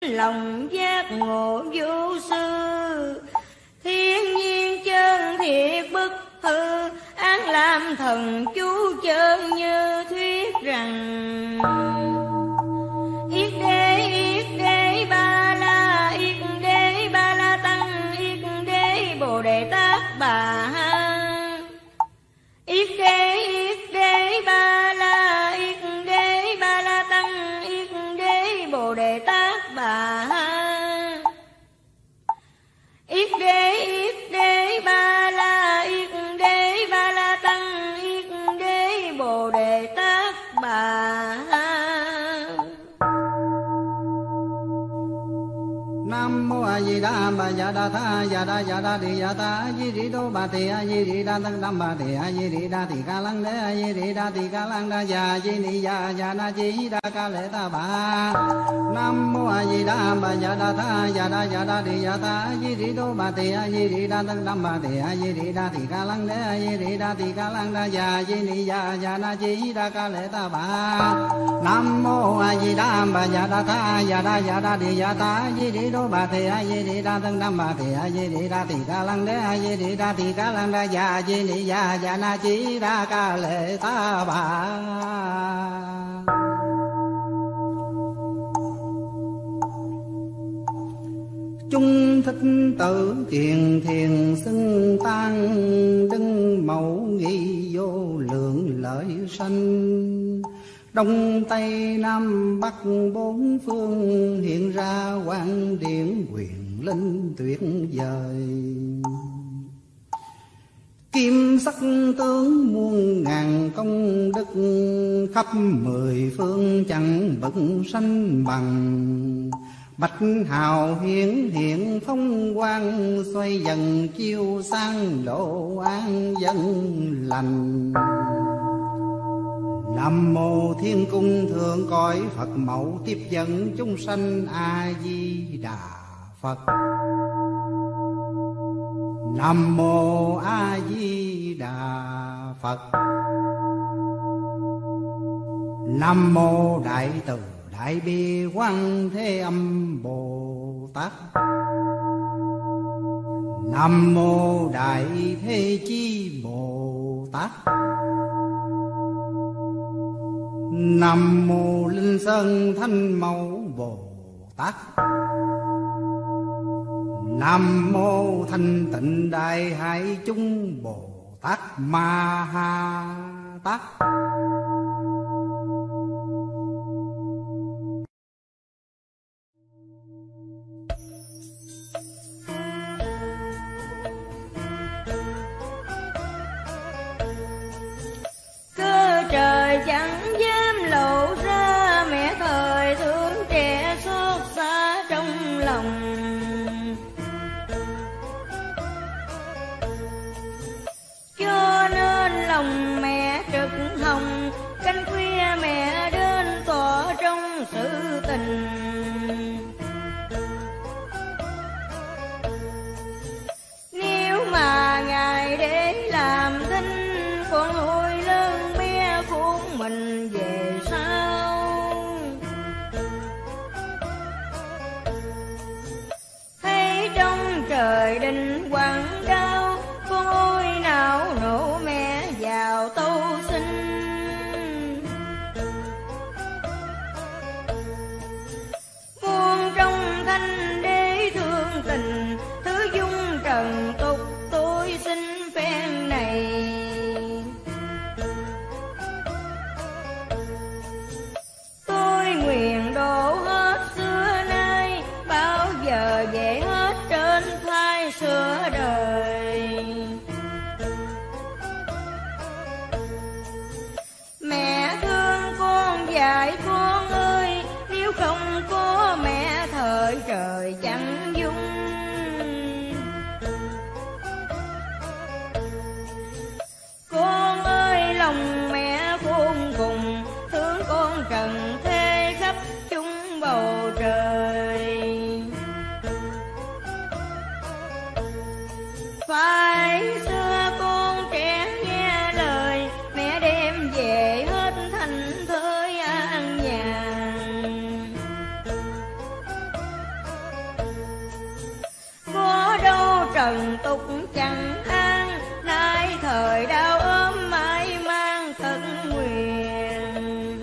lòng giác ngộ vô sư. Thiên nhiên chân thiệt bất hư, án làm thần chú chân như thuyết rằng. Yết đế ba la, yết đế ba la tăng, yết đế bồ đề tát bà. Yết đế ba la, yết đế ba la tăng, yết đế bồ đề tát bà. Yết đế ba la, yết đế ba la tăng, yết đế bồ đề tát bà. Nam mô A Di Đà Bà Dạ Đà Tha Dạ Đà Di Dạ Ta A Di Di Đô Bà Tỳ A Di Di Đà Tăng Đam Bà Tỳ A Di Di Đà Tỳ Ca Lăng Đế A Di Di Đà Tỳ Ca Lăng Đa Dạ Di Ni Dạ Dạ Na Di Đà Ca Lệ Ta Bà. Nam mô A Di Đà Bà Dạ Đà Tha Dạ Đà Di Dạ Ta A Di Di Đô Bà Tỳ A Di Di Đà Tăng Đam Bà Tỳ A Di Di Đà Tỳ Ca Lăng Đế A Di Di Đà Tỳ Ca Lăng Đa Dạ Di Ni Dạ Dạ Na Di Đà Ca Lệ Ta Bà. Nam mô A Di Đà Bà Dạ Đà Tha Dạ Đà Di Dạ Ta A Di Di Đô Bà Tỳ A Di Di Đà Tăng Đam Bà Tỳ A Di Di Đà Tỳ Ca Lăng Đế A Di Di Đà Tỳ Ca Lăng Đa Dạ Di Ni Dạ Dạ Na Di Đà Ca Lệ Ta Bà. Chung thích tử tiền thiền xưng tan, đấng mẫu nghi vô lượng lợi sanh. Đông Tây Nam Bắc bốn phương, hiện ra quang điển quyền linh tuyệt vời. Kim sắc tướng muôn ngàn công đức, khắp mười phương chẳng bậc sanh bằng. Bạch hào hiển hiện phong quang, xoay dần chiêu sang độ an dân lành. Nam mô Thiên Cung thượng cõi Phật mẫu, tiếp dẫn chúng sanh A Di Đà Phật. Nam mô A Di Đà Phật. Nam mô Đại Từ Đại Bi Quang Thế Âm Bồ Tát. Nam mô Đại Thế Chí Bồ Tát. Nam mô Linh Sơn Thanh Mẫu Bồ Tát. Nam mô Thanh Tịnh Đại Hải Chúng Bồ Tát Ma Ha Tát. Trời chẳng dám lộ ra, mẹ thời thương trẻ xót xa trong lòng. Cho nên lòng mẹ trực hồng, canh khuya mẹ đến tỏ trong sự tình. Nếu mà ngài để làm thinh, con hôi lớn của mình về sau. Thấy trong trời đình quặng đau, con ôi não nổ mẹ vào tâu xin. Muôn trong thanh đế thương tình, thứ dung trần tục tôi xin phen này. Nguyện độ hết xưa nay, bao giờ về hết trên thai xưa đời. Mẹ thương con dạy con ơi, nếu không có mẹ thời trời chẳng dung. Con ơi lòng mẹ khôn cùng, thương con trần thế khắp chung bầu trời. Phải xưa con trẻ nghe lời, mẹ đem về hết thành thới an nhàn. trần tục chẳng an, nay thời đau ốm mãi mang tận nguyện.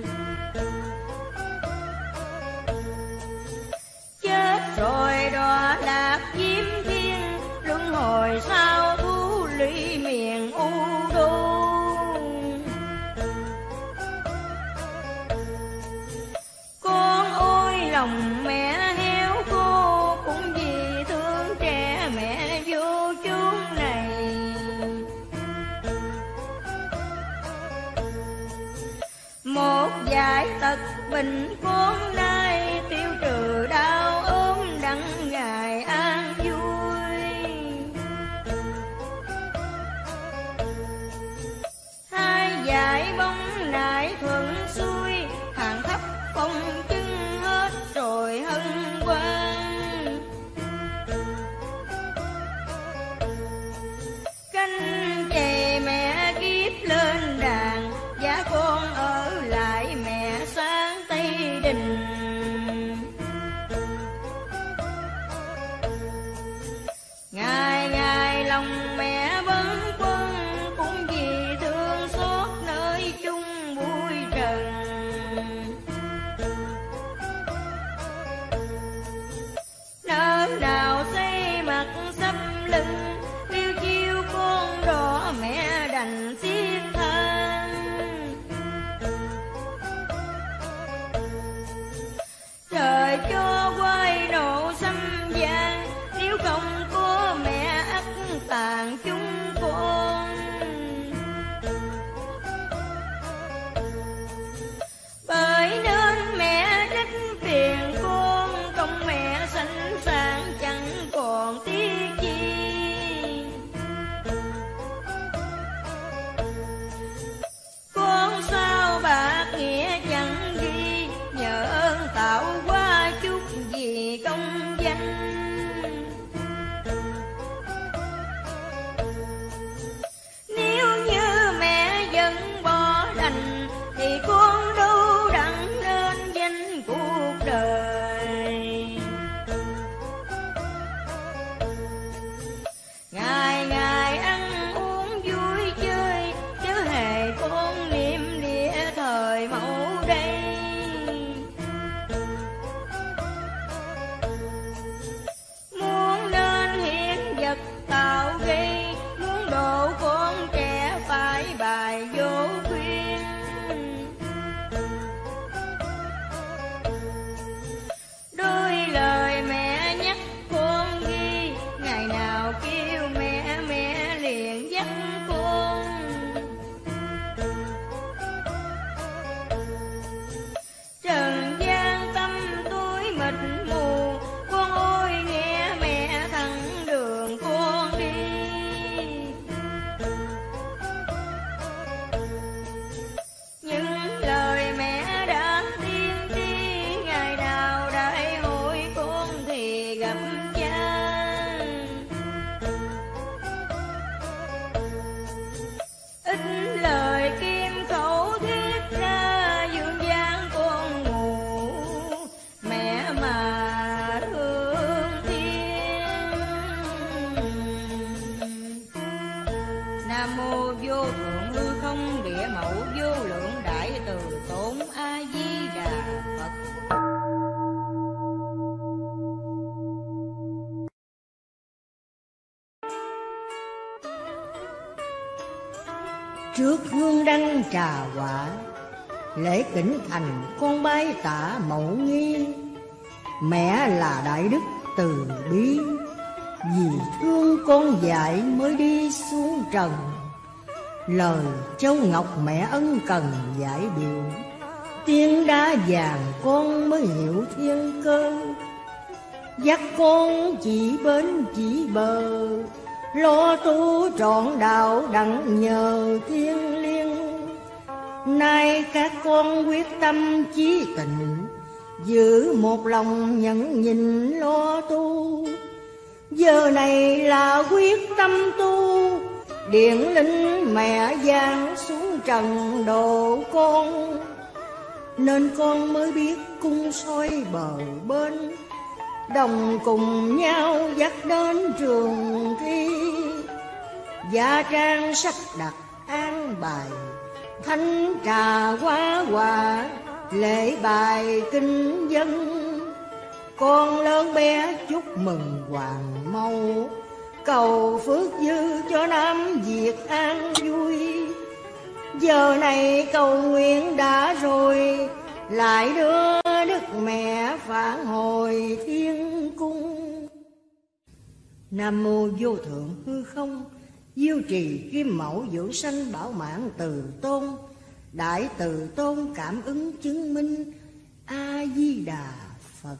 Chết rồi đọa lạc diêm thiên, luân hồi sao thú lụy miền u đô. Con ôi lòng mẹ héo khô, cũng vì thương trẻ mẹ vô chốn này. Một vài tật bệnh con nay, tiêu trừ đau ốm đặng ngày an vui. Hai dải bóng nại thuận xuôi, hàng thấp phong chân hết rồi hân hoan. Canh chè mẹ kiếp lên đàn, giá con ở lại mẹ sáng Tây Đình. Ngày ngày lòng mẹ bấn quân, cũng vì thương xót nơi chung bụi trần. Nơi nào xây mặt sắp lưng, liêu chiêu con đỏ mẹ đành xiết than. Trời cho quay nộ xâm gian, nếu không có mẹ ắt tàn chúng con. Bởi nên mẹ trách phiền con, công mẹ sanh sản chẳng còn tiếc chi. Con sao bạc nghĩa chẳng ghi, nhờ ơn tạo hóa chút gì công danh. Nếu như mẹ vẫn bỏ đành, thì con đâu đặng nên danh cuộc đời. Ngày ngày ăn uống vui chơi, chứ hề con niệm địa thời mẫu đây. Muốn nên hiện vật tạo gây, muốn độ con trẻ phải bài vô khuyên. Đôi lời mẹ nhắc con ghi, ngày nào kêu mẹ mẹ liền dắt con. Trần gian tâm tối mịt mù, con ôi nghe mẹ thẳng đường con đi. Những lời mẹ đã tiên tri, ngày nào đại hội con thì gặp cha. Ít lời kim khẩu thiết ra, dương gian con ngủ mẹ mà thương thiên. Nam mô vô thượng hư không địa mẫu vô lượng đại từ tốn A Di Đà Phật. Trước hương đăng trà quả, lễ kính thành con bái tạ mẫu nghi. Mẹ là đại đức từ bi, vì thương con dạy mới đi xuống trần. Lời châu ngọc mẹ ân cần giải biểu, tiếng đá vàng con mới hiểu thiên cơ. Dắt con chỉ bến chỉ bờ, lo tu trọn đạo đặng nhờ thiên liêng. Nay các con quyết tâm chí tình, giữ một lòng nhẫn nhịn lo tu. Giờ này là quyết tâm tu, điển linh mẹ giáng xuống trần độ con. Nên con mới biết cung soi bờ bên, đồng cùng nhau dắt đến trường thi. Gia trang sắp đặt an bài, thánh trà hoa quả, lễ bài kinh dân. Con lớn bé chúc mừng hoàng mẫu, cầu phước dư cho Nam Việt an vui. Giờ này cầu nguyện đã rồi, lại đưa Đức Mẹ phản hồi thiên cung. Nam mô Vô Thượng Hư Không, Diêu Trì Kim Mẫu Dưỡng Sanh Bảo Mạng Từ Tôn, Đại Từ Tôn cảm ứng chứng minh. A Di Đà Phật.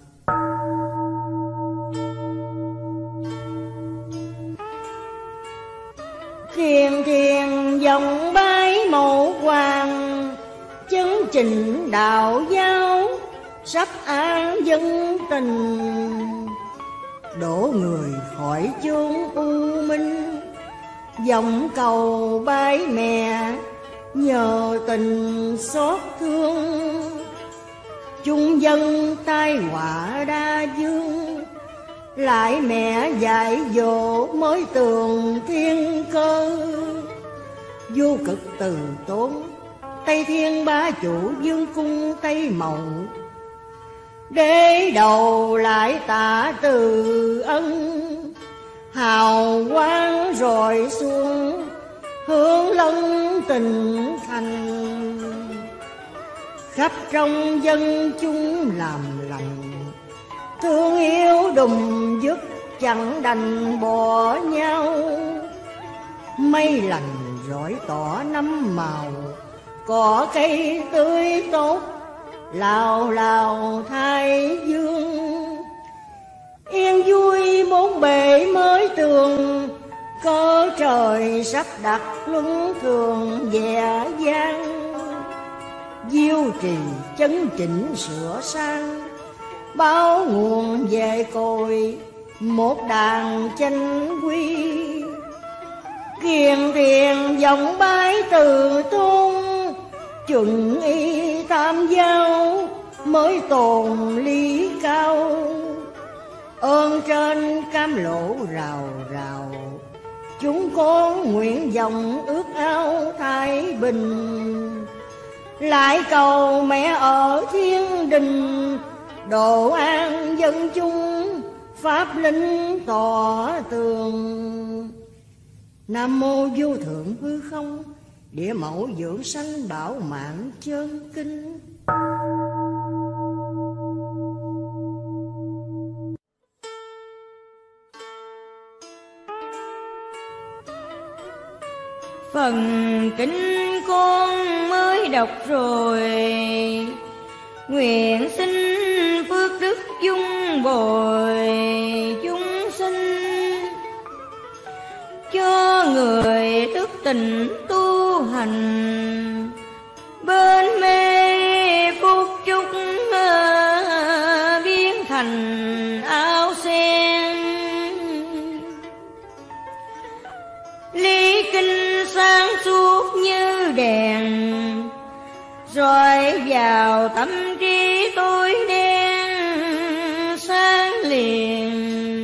Thiền thiền dòng bái mẫu hoàng, chân trình đạo giáo sắp an dân tình. Đổ người khỏi chốn u minh, dòng cầu bái mẹ nhờ tình xót thương. Chung dân tai họa đa dương, lại mẹ dạy dỗ mới tường thiên cơ. Vô cực từ tốn, Tây Thiên Bá Chủ Dương cung Tây Mộng. Đế đầu lại tạ từ ân, hào quang rọi xuống hướng lân tình thành. Khắp trong dân chúng làm lành, thương yêu đùm dứt chẳng đành bỏ nhau. Mây lành rọi tỏ năm màu, cỏ cây tươi tốt lào lào thái dương. Yên vui bốn bề mới tường, có trời sắp đặt luân thường dè dang. Diêu trì chấn chỉnh sửa sang, báo nguồn về cội một đàn chánh quy. Kiền thiền dòng bái từ tôn, chuẩn y tam giáo mới tồn lý cao. Ơn trên cam lỗ rào rào, chúng con nguyện dòng ước ao thái bình. Lại cầu mẹ ở thiên đình, độ an dân chúng pháp linh tỏ tường. Nam mô Vô Thượng Hư Không, Địa Mẫu Dưỡng Sanh Bảo Mạng Chân Kinh. Phần kinh con mới đọc rồi, nguyện xin phước đức dung bồi chúng sinh, cho người thức tỉnh tu hành. Bên mê phúc chúc biến thành ao sen, lý kinh sáng suốt như đèn, rọi vào tâm trí tối đen sáng liền.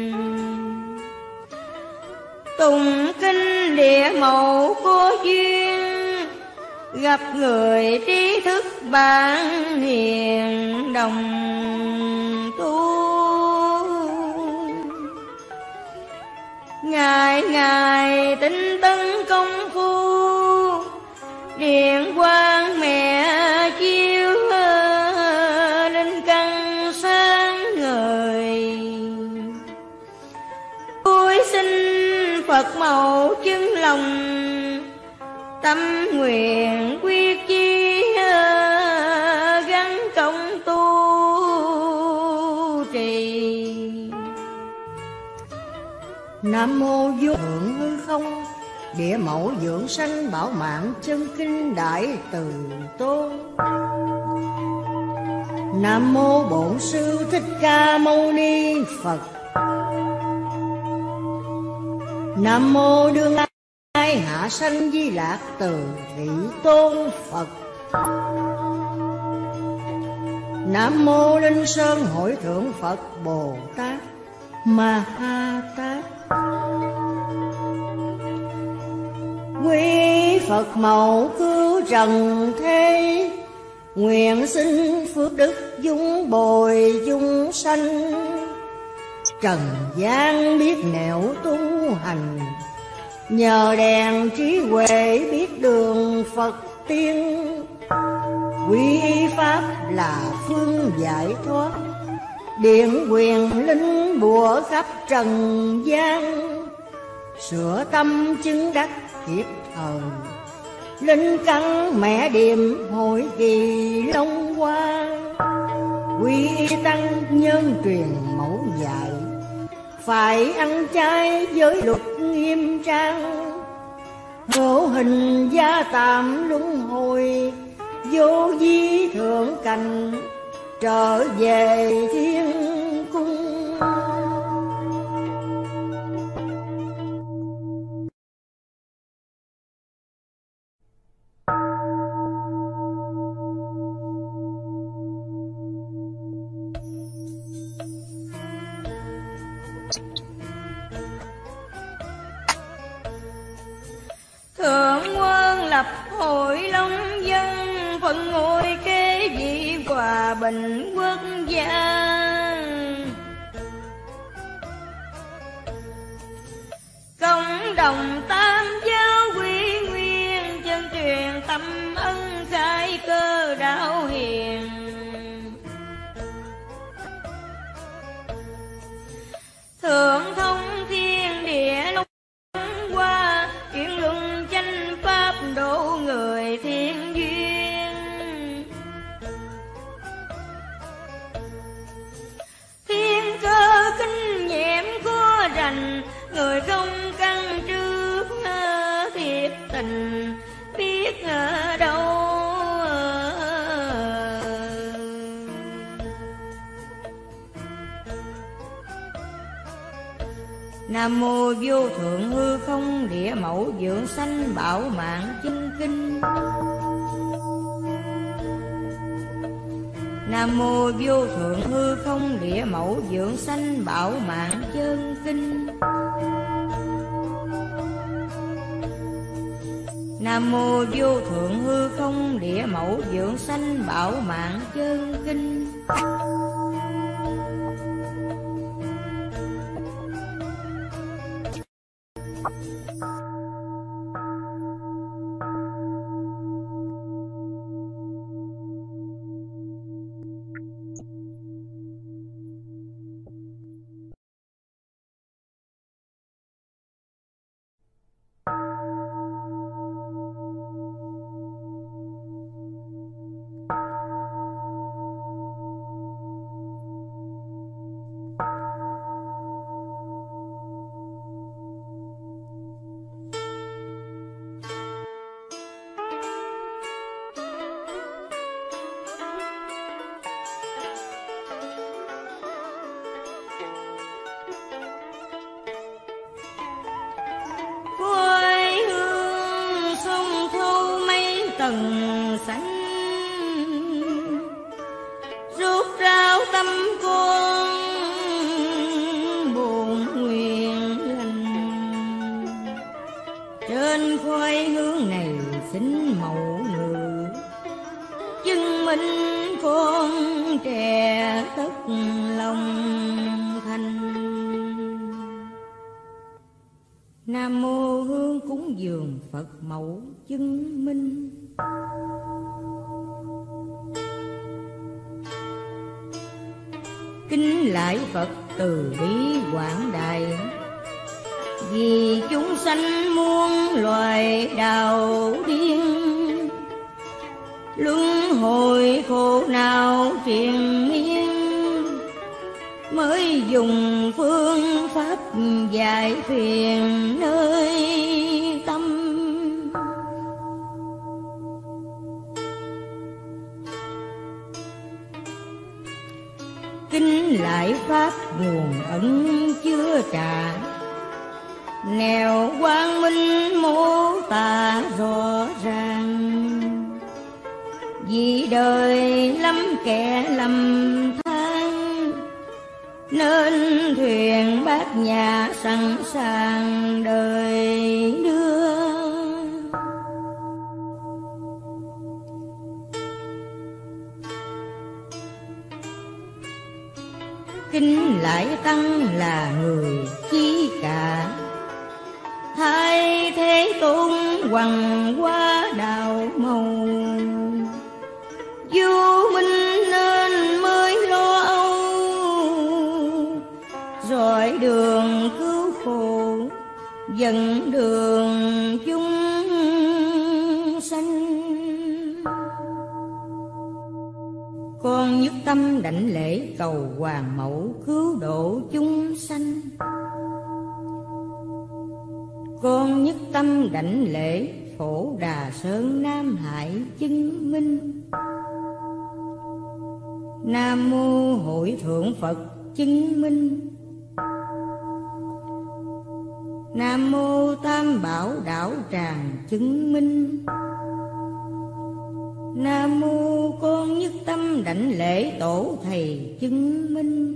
Tùng kinh Địa Mẫu có duyên, gặp người trí thức bạn hiền đồng tu. Ngày ngày tinh tấn công phu, điện quang mẹ chiếu lên căn sáng ngời. Tôi xin Phật mẫu chứng lòng, tâm nguyện quyết chí gắn công tu trì. Nam mô Vô Thượng Hư Không, Địa Mẫu Dưỡng Sanh Bảo Mạng Chân Kinh Đại Từ Tôn. Nam mô Bổn Sư Thích Ca Mâu Ni Phật. Nam mô Đương Ai Hạ Sanh Di Lạc Từ Thị Tôn Phật. Nam mô Linh Sơn Hội Thượng Phật Bồ Tát Ma Ha Tát. Quý Phật mẫu cứu trần thế, nguyện xin phước đức dung bồi chúng sanh. Trần gian biết nẻo tu hành, nhờ đèn trí huệ biết đường Phật tiên. Quy pháp là phương giải thoát, điện quyền linh bùa khắp trần gian. Sửa tâm chứng đắc kịp thời, linh căn mẹ điềm hội kỳ long hoa. Quy tăng nhân truyền mẫu dạy, phải ăn chay giới luật nghiêm trang. Hữu hình gia tạm luân hồi, vô vi thượng cảnh trở về thiên cung. Thượng quân lập hội long dân, phân ngôi kế vị hòa bình quốc gia. Cộng đồng tam giáo quy nguyên, chân truyền tâm ân khai cơ đạo hiền. Thượng thông thiên địa long qua, chuyển luân chánh pháp độ người thiên duyên. Thiên cơ kinh nghiệm có rành, người không căn trước thiệt tình biết ở đâu. Nam mô vô thượng hư không địa mẫu dưỡng sanh bảo mạng chinh kinh. Nam mô vô thượng hư không địa mẫu dưỡng sanh bảo mạng chân kinh. Nam mô vô thượng hư không địa mẫu dưỡng sanh bảo mạng chân kinh. Tầng xanh rút ráo tâm con buồn nguyện lành. Trên khoai hương này xin mẫu người, chứng minh con trẻ tất lòng thành. Nam mô hương cúng dường Phật mẫu chứng minh. Kính lại Phật từ bi quảng đại, vì chúng sanh muôn loài đào điên. Luân hồi khổ nào triền miên, mới dùng phương pháp giải phiền nơi tâm. Kinh lại pháp nguồn ẩn chứa trà, nẻo quang minh mô tả rõ ràng. Vì đời lắm kẻ lầm than, nên thuyền bát nhã sẵn sàng đời đưa. Kính lại tăng là người chi cả, thay thế tôn hoàng hóa đạo màu. Vô minh nên mới lo âu, dọi đường cứu khổ, dẫn đường chúng sanh. Con nhất tâm đảnh lễ cầu Hoàng Mẫu cứu độ chúng sanh. Con nhất tâm đảnh lễ Phổ Đà Sơn Nam Hải chứng minh. Nam mô Hội Thượng Phật chứng minh. Nam mô Tam Bảo Đạo Tràng chứng minh. Nam mô con nhất tâm đảnh lễ Tổ Thầy chứng minh.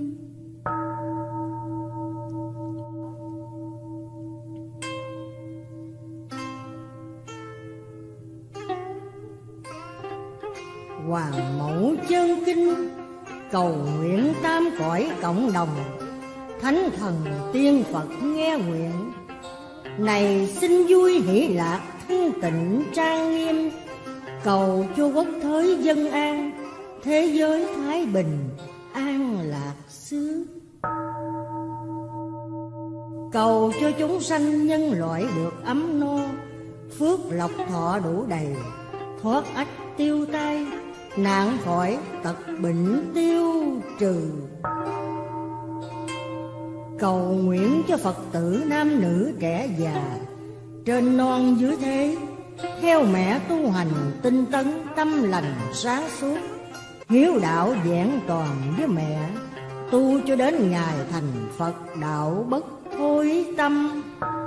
Hoàng Mẫu chân kinh cầu nguyện tam cõi cộng đồng, thánh thần tiên Phật nghe nguyện. Này xin vui hỷ lạc thanh tịnh trang nghiêm, cầu cho quốc thới dân an, thế giới thái bình an lạc xứ. Cầu cho chúng sanh nhân loại được ấm no, phước lộc thọ đủ đầy, thoát ách tiêu tai, nạn khỏi tật bệnh tiêu trừ. Cầu nguyện cho Phật tử nam nữ trẻ già, trên non dưới thế, theo mẹ tu hành tinh tấn, tâm lành sáng suốt, hiếu đạo vẹn toàn với mẹ, tu cho đến ngày thành Phật đạo bất thối tâm.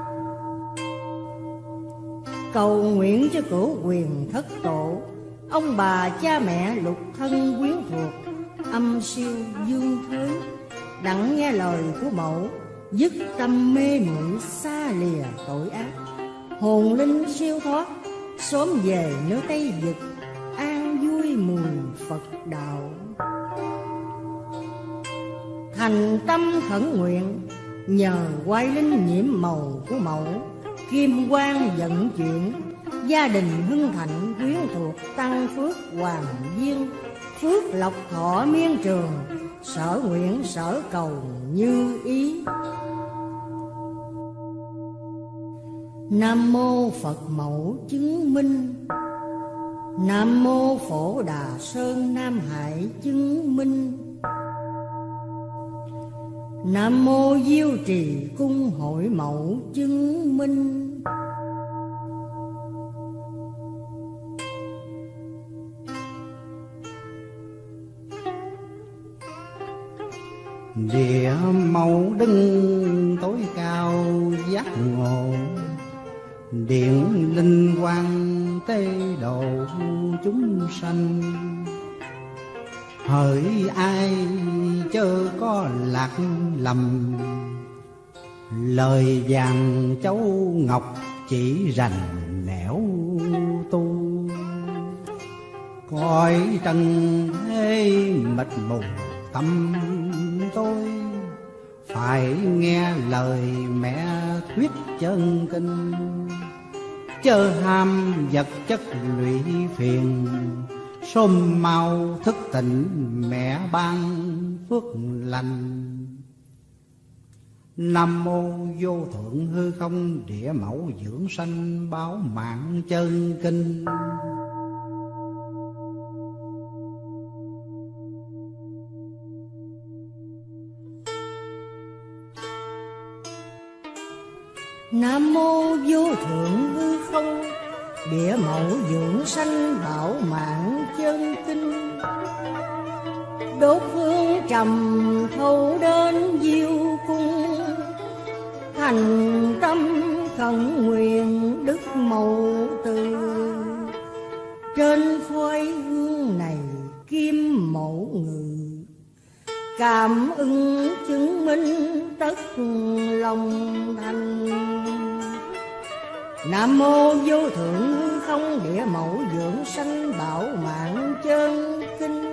Cầu nguyện cho cửu quyền thất tổ, ông bà cha mẹ lục thân quyến thuộc, âm siêu dương thới, đặng nghe lời của mẫu, dứt tâm mê muội xa lìa tội ác, hồn linh siêu thoát, sớm về nơi Tây Vực, an vui mùi Phật đạo. Thành tâm khẩn nguyện, nhờ quay linh nhiễm màu của mẫu, kim quang vận chuyển, gia đình hưng thạnh quyến thuộc, tăng phước hoàng viên, phước lộc thọ miên trường, sở nguyện sở cầu như ý. Nam mô Phật Mẫu chứng minh. Nam mô Phổ Đà Sơn Nam Hải chứng minh. Nam mô Diêu Trì Cung Hội Mẫu chứng minh. Địa mẫu đứng tối cao giác ngộ, điện linh quang tế độ chúng sanh. Hỡi ai chớ có lạc lầm, lời vàng châu ngọc chỉ rành nẻo tu. Cõi trần thế mịt mù tâm tôi, phải nghe lời mẹ thuyết chân kinh. Chớ ham vật chất lụy phiền, sớm mau thức tỉnh mẹ ban phước lành. Nam mô vô thượng hư không địa mẫu dưỡng sanh báo mạng chân kinh. Nam mô vô thượng hư không địa mẫu dưỡng sanh bảo mạng chân kinh. Đốt hương trầm thâu đến diêu cung, thành tâm khẩn nguyện đức mẫu từ. Trên phôi hương này kim mẫu ưng chứng minh tất lòng thành. Nam mô vô thượng hư không địa mẫu dưỡng sanh bảo mạng chân kinh.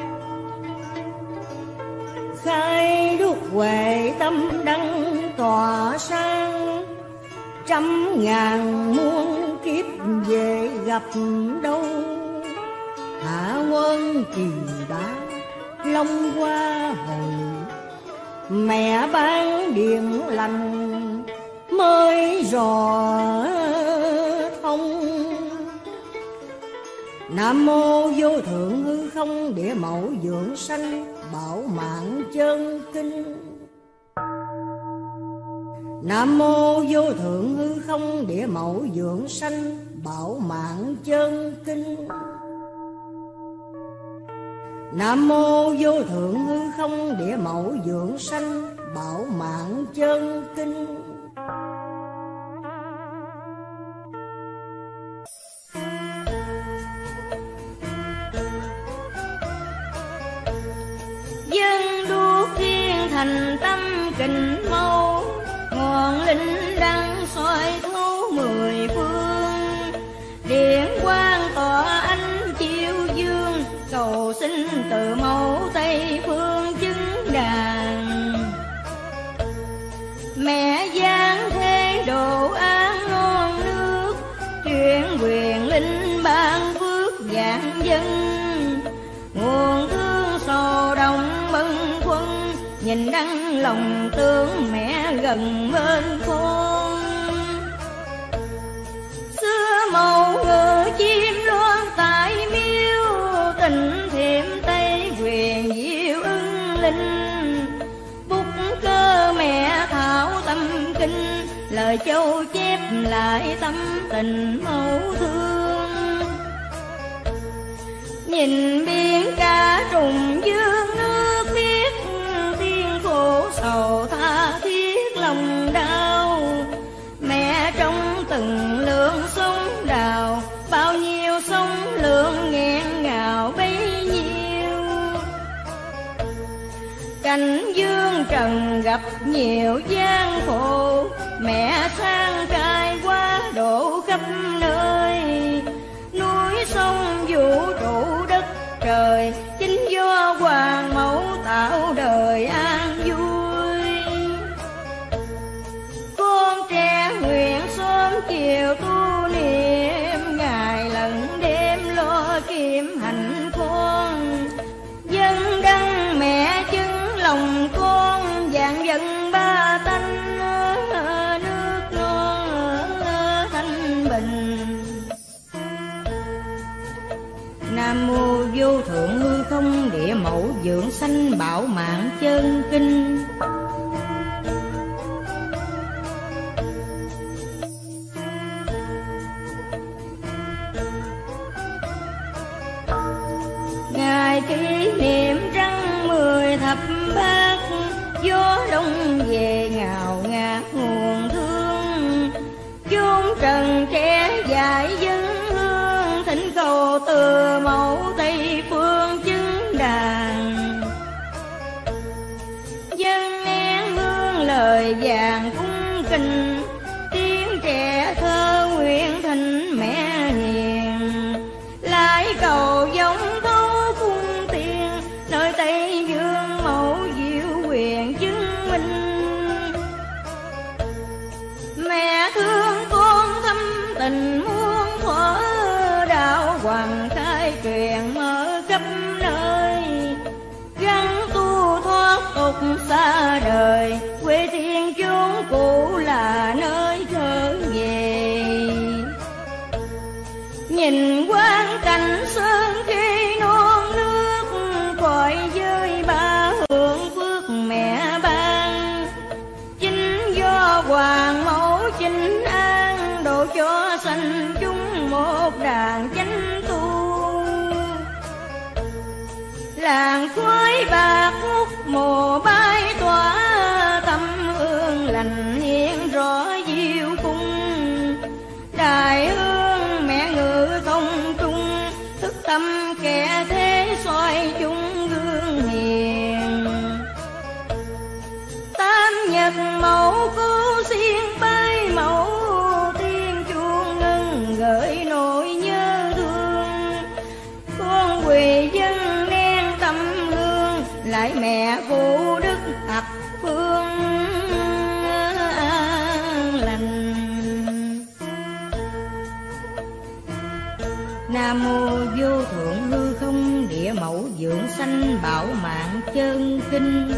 Khai đuốc huệ tâm đăng tỏa sang, trăm ngàn muôn kiếp về gặp đâu. Hạ quân kỳ đá long hoa hồi, mẹ ban điện lành mới rõ thông. Nam mô vô thượng hư không địa mẫu dưỡng sanh bảo mạng chân kinh. Nam mô vô thượng hư không địa mẫu dưỡng sanh bảo mạng chân kinh. Nam mô vô thượng hư không địa mẫu dưỡng sanh bảo mạng chân kinh. Dân đuốc thiên thành tâm kình mâu, ngọn linh đăng soi thấu mười phương. Điện quang tỏa ánh chiếu dương, cầu xin từ mẫu Tây phương chứng đàn. Mẹ giáng thế độ an non nước, chuyển quyền linh ban phước vạn dân. Nguồn thương sầu đồng bâng khuâng, nhìn đăng lòng tương mẹ gần bên con. Xưa màu ngựa chim loan tại miêu, tình thiệm Tây quyền diệu ưng linh. Bút cơ mẹ thảo tâm kinh, lời châu chép lại tâm tình mẫu thương. Nhìn biển cả trùng dương nước biếc, tiên khổ sầu tha thiết lòng đau. Mẹ trong từng lượng sông đào, bao nhiêu sông lượng nghẹn ngào bấy nhiêu. Cảnh dương trần gặp nhiều gian khổ, mẹ sang trai quá độ khắp nơi. Núi sông vũ trụ đất trời, chính do hoàng mẫu tạo đời an vui. Con trẻ nguyện sớm chiều tu niệm, ngày lần đêm lo kiếm hạnh con. Dân đăng mẹ chứng lòng con, vạn dân ba tánh nước non thanh bình. Nam mô vô thượng hư không địa mẫu dưỡng sanh bảo mạng chân kinh. Ngày kỷ niệm trăng 10 thập bát, gió đông về ngào ngạt nguồn thương. Chốn trần trẻ dại dân hương, thỉnh cầu từ mẫu Tây phương chứng đàn. Dân nén hương lời vàng cung kính, tiếng trẻ thơ nguyện thỉnh mẹ hiền. Lại cầu giống thấu cung tiền, nơi Tây dương mẫu diệu quyền chứng minh. Mẹ thương con thâm tình muôn thuở, đạo hoàng khai truyền mở khắp nơi. Gắn tu thoát tục xa đời, quê thiên chốn cũ là nơi trở về. Nhìn quang cảnh sơn khi non nước, cõi giới ba hưởng phước mẹ ban. Chính do hoàng mẫu chính an, độ cho sanh chúng một đàn chánh tu. Làng khói bạc ngút mùa bay tỏa, tâm hương lành hiện rõ diệu cung. Đại hương mẹ ngự không trung, thức tâm kẻ thế soi chúng gương hiền. nhật mẫu cô xiên bay mẫu tiên chuông ngân gửi nỗi nhớ thương. Con quỳ dân nén tâm hương lại mẹ phụ đức thập phương an lành. Nam mô vô thượng hư không địa mẫu dưỡng sanh bảo mạng chân kinh.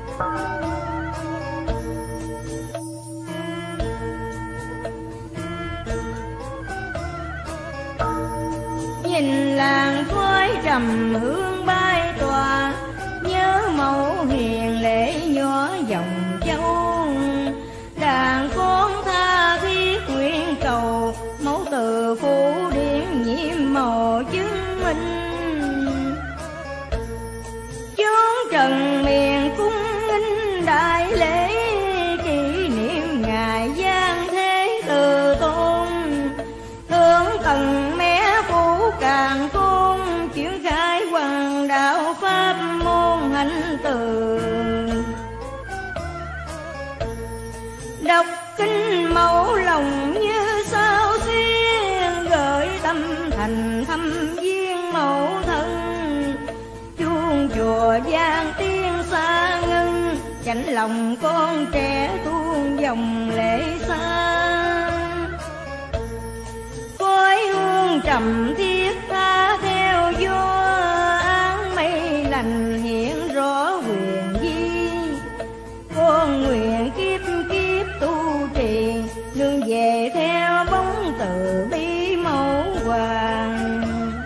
Nhìn làng khói trầm hương bay tỏa, nhớ mẫu hiền lễ nhỏ dòng châu. Đàn con tha thiết nguyện cầu, mẫu từ phủ điển nhiệm màu chứng minh. Chốn trần miền cung nghinh đại lễ, kỷ niệm ngày giang thế từ tôn. Thương cần mẹ phủ càng khôn, chuyển khai hoàng đạo pháp môn hạnh từ. Đọc kinh mẫu lòng như sao xuyên, gửi tâm thành thăm viên mẫu thân. Chuông chùa vang tiếng xa ngân, chạnh lòng con trẻ tuôn dòng lệ xa. Khói hương trầm thiết tha theo gió, áng mây lành hiện rõ quyền vi. Con nguyện kiếp kiếp tu trì, nương về theo bóng từ bi mẫu hoàng.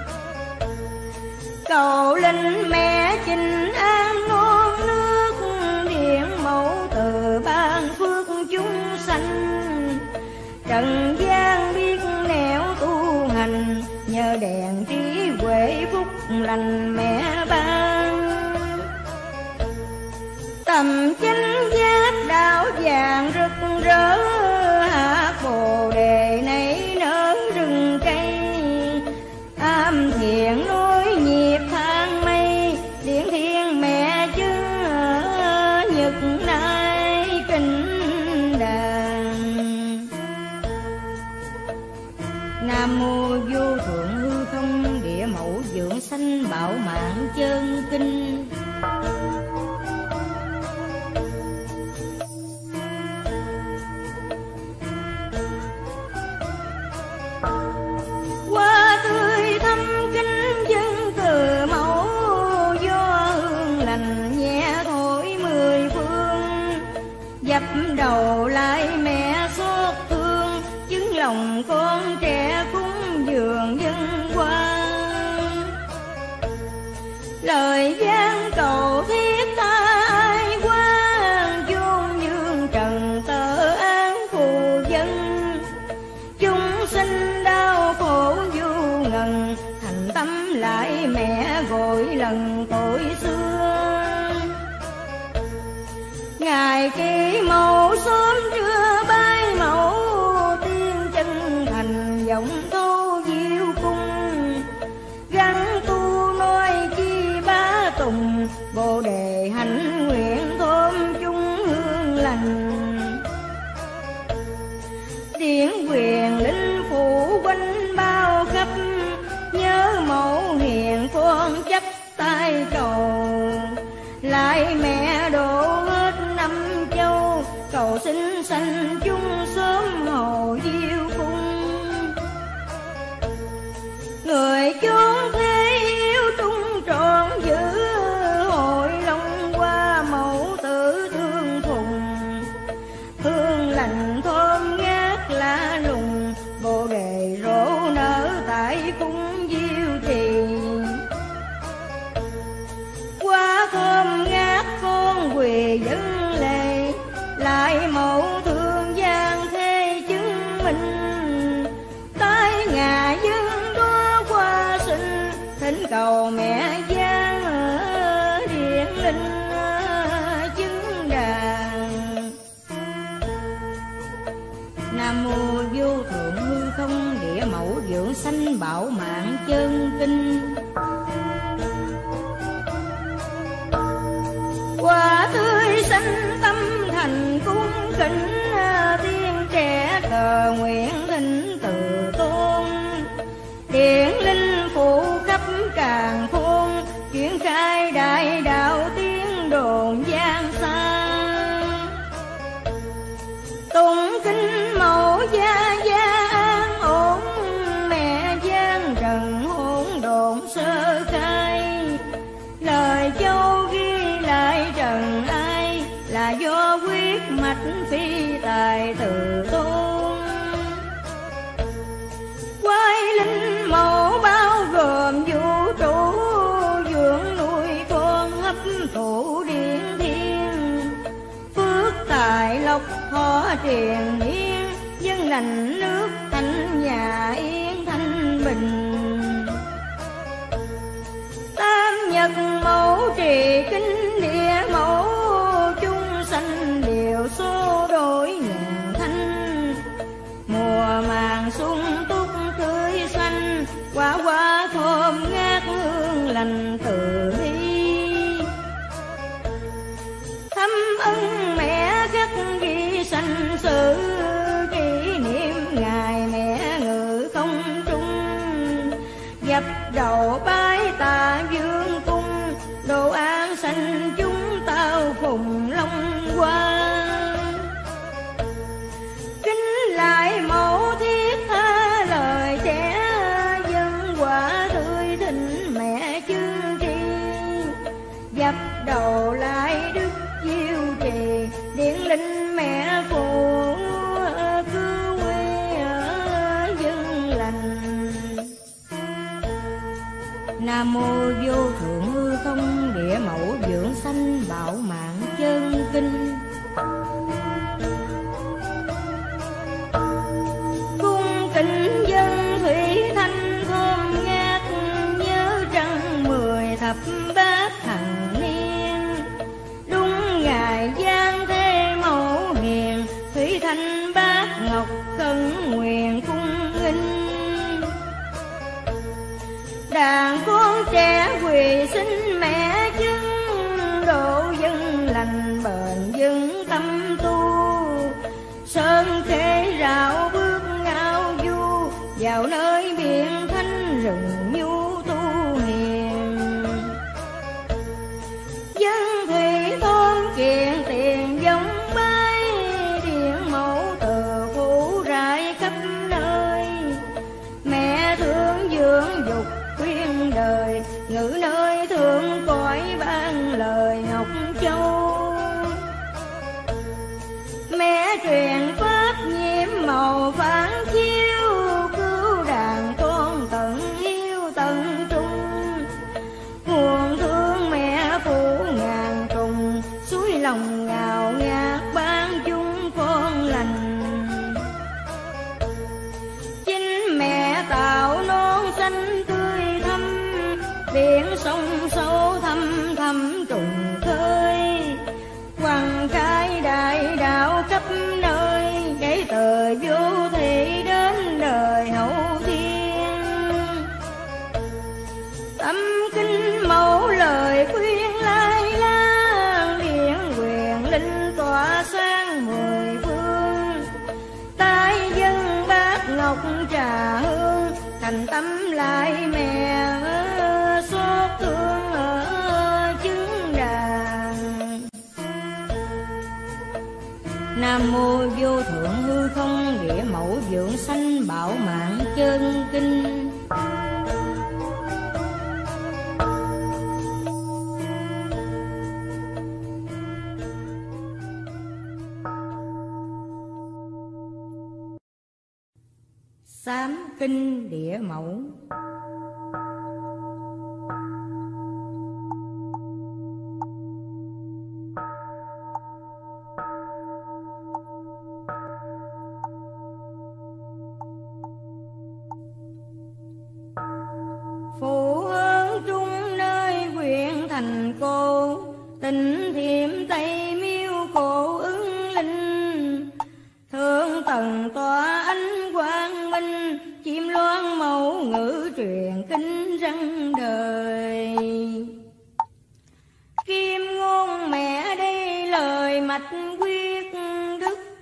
Cầu linh mẹ chinh an non nước, điện mẫu từ ban phước chúng sanh. Trần gian biết nẻo tu hành, nhờ đèn trí huệ phúc lành mẹ ban. Tầm chánh giác đạo vàng rực rỡ, hạt bồ đề nảy nở rừng cây. Am thiện nối nhịp thang mây, điển thiên mẹ chứng nhật nay kinh đàn. Nam mô vô thượng hư không địa mẫu dưỡng sanh bảo mạng chân kinh. Hoa tươi thắm kính dân từ mẫu, gió hương lành nhẹ thổi mười phương. Dập đầu lại mẹ xót thương, chứng lòng con trẻ cúng dường dân hoa. Lời gian cầu thiết tai quan, chôn dương trần tờ án phù dân. Chúng sinh đau khổ vô ngần, thành tâm lại mẹ gội lần tội xưa. Ngày kỷ mẫu sớm trưa bay mẫu, tiên chân thành giọng thâu diệu cung. Gắn tu nói chi bá tùng, bồ đề hạnh nguyện thôm chung hương lành. Điển quyền linh phủ quanh bao khắp, nhớ mẫu hiền con chấp tay cầu. Lại mẹ độ hết năm châu, cầu xin sanh chung sớm hầu diêu cung. Người chốn thế yêu trung trọn giữ, hội long qua mẫu tử thương phùng. Hương lành thơm ngát lá lùng, bồ đề rộ nở tại cung diêu trì. Quá thơm ngát con quỳ dân lệ, lại mẫu thương gian thế chứng minh. Tai ngà dân đó qua sinh, thỉnh cầu mẹ giang ở điện linh chứng đàn. Nam mô vô thượng hư không địa mẫu dưỡng sanh bảo mạng chân kinh. Quả tươi xanh tâm thành cung, kính tiên trẻ cờ nguyện thỉnh từ tôn, điển linh phụ khắp càn khôn, chuyển khai đại đạo tiếng đồn gian xa. Tụng kinh mẫu gia gia an ổn, mẹ gian trần hỗn độn sơ khai. Lời châu ghi lại trần ai, là do quyết mạch phi tài từ tôn. Quái linh mẫu bao gồm vũ trụ, dưỡng nuôi con hấp thụ điện thiên. Phước tài lộc họ triền miên, dân lành nước thanh nhà yên thanh bình. Tam nhật mẫu trì kinh địa mẫu, chúng sanh đều số đổi nhàn thanh. Mùa màng sung túc tươi xanh, quả quả thơm ngát hương lành từ bi. Thăm ân mẹ khắc ghi sanh sự, kỷ niệm ngày mẹ ngự không trung. Dập đầu bái tạ dương cung, đồ an sanh chúng tao phùng long hoa. Kính lại mẫu thiết tha lời trẻ, dân quả tươi thịnh mẹ chương tri. Dập đầu lại đức diêu trì, điển linh mẹ phù cứu quê ở dân lành. Nam mô vô thượng hư không địa mẫu dưỡng sanh bảo mạng chân kinh. Cung kính dân thủy thanh thơm ngát, nhớ trăng 10 thập bát hằng niên. Đúng ngày giang thế mẫu hiền, thủy thanh bát ngọc khấn nguyện cung nghinh. Đàn con trẻ quỳ xin mẹ chứng, độ dân lành bền vững tâm tu. Sơn khê rạo bước ngao du, vào nơi biển thanh rừng nhu tu hiền. Dân thủy thôn kiện tiền giống bay, điện mẫu từ phủ rải khắp nơi. Mẹ thương dưỡng dục khuyên đời, ngữ nơi thương cõi ban lời ngọc châu. Mẹ truyền pháp nhiễm màu phản chiếu, cứu đàn con tận yêu tận trung. Nguồn thương mẹ phụ ngàn trùng, suối lòng ngào ngạt ban chúng con lành. Chính mẹ tạo non xanh tươi thắm, biển sông sâu thăm thăm trùng khơi. Quăng khai đại đạo khắp nơi, kể từ vô thị đến đời hậu thiên. Tâm kinh mẫu lời khuyên lai lang, điển quyền linh tỏa sáng 10 phương. Tai dân bát ngọc trà hương, thành tâm lại mẹ xót thương ở chứng đàn. Nam mô vô thượng hư không địa mẫu dưỡng sanh bảo mạng chân kinh. Sám kinh địa mẫu. Phụ hơn trung nơi huyện thành cô, tình thiểm tây miêu cổ ứng linh. Thượng tầng tòa ánh quang minh, chim loan mẫu ngữ truyền kinh răng đời. Kim ngôn mẹ đây lời mạch quyết, đức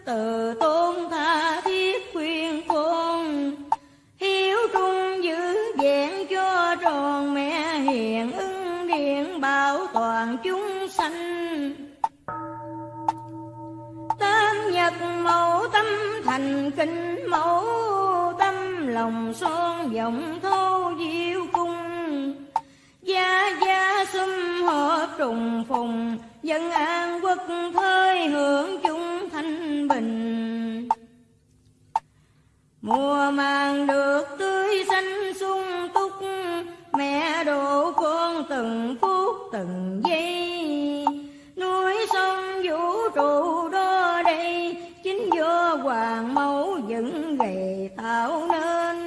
Nhật mẫu tâm thành kính mẫu tâm lòng son vọng thô diệu cung. Gia gia sum họp trùng phùng dân an quốc thời hưởng chung thanh bình. Mùa màng được tươi xanh sung túc mẹ độ con từng phút từng giây. Núi sông vũ trụ đó đây chính do hoàng mẫu dựng gầy tạo nên.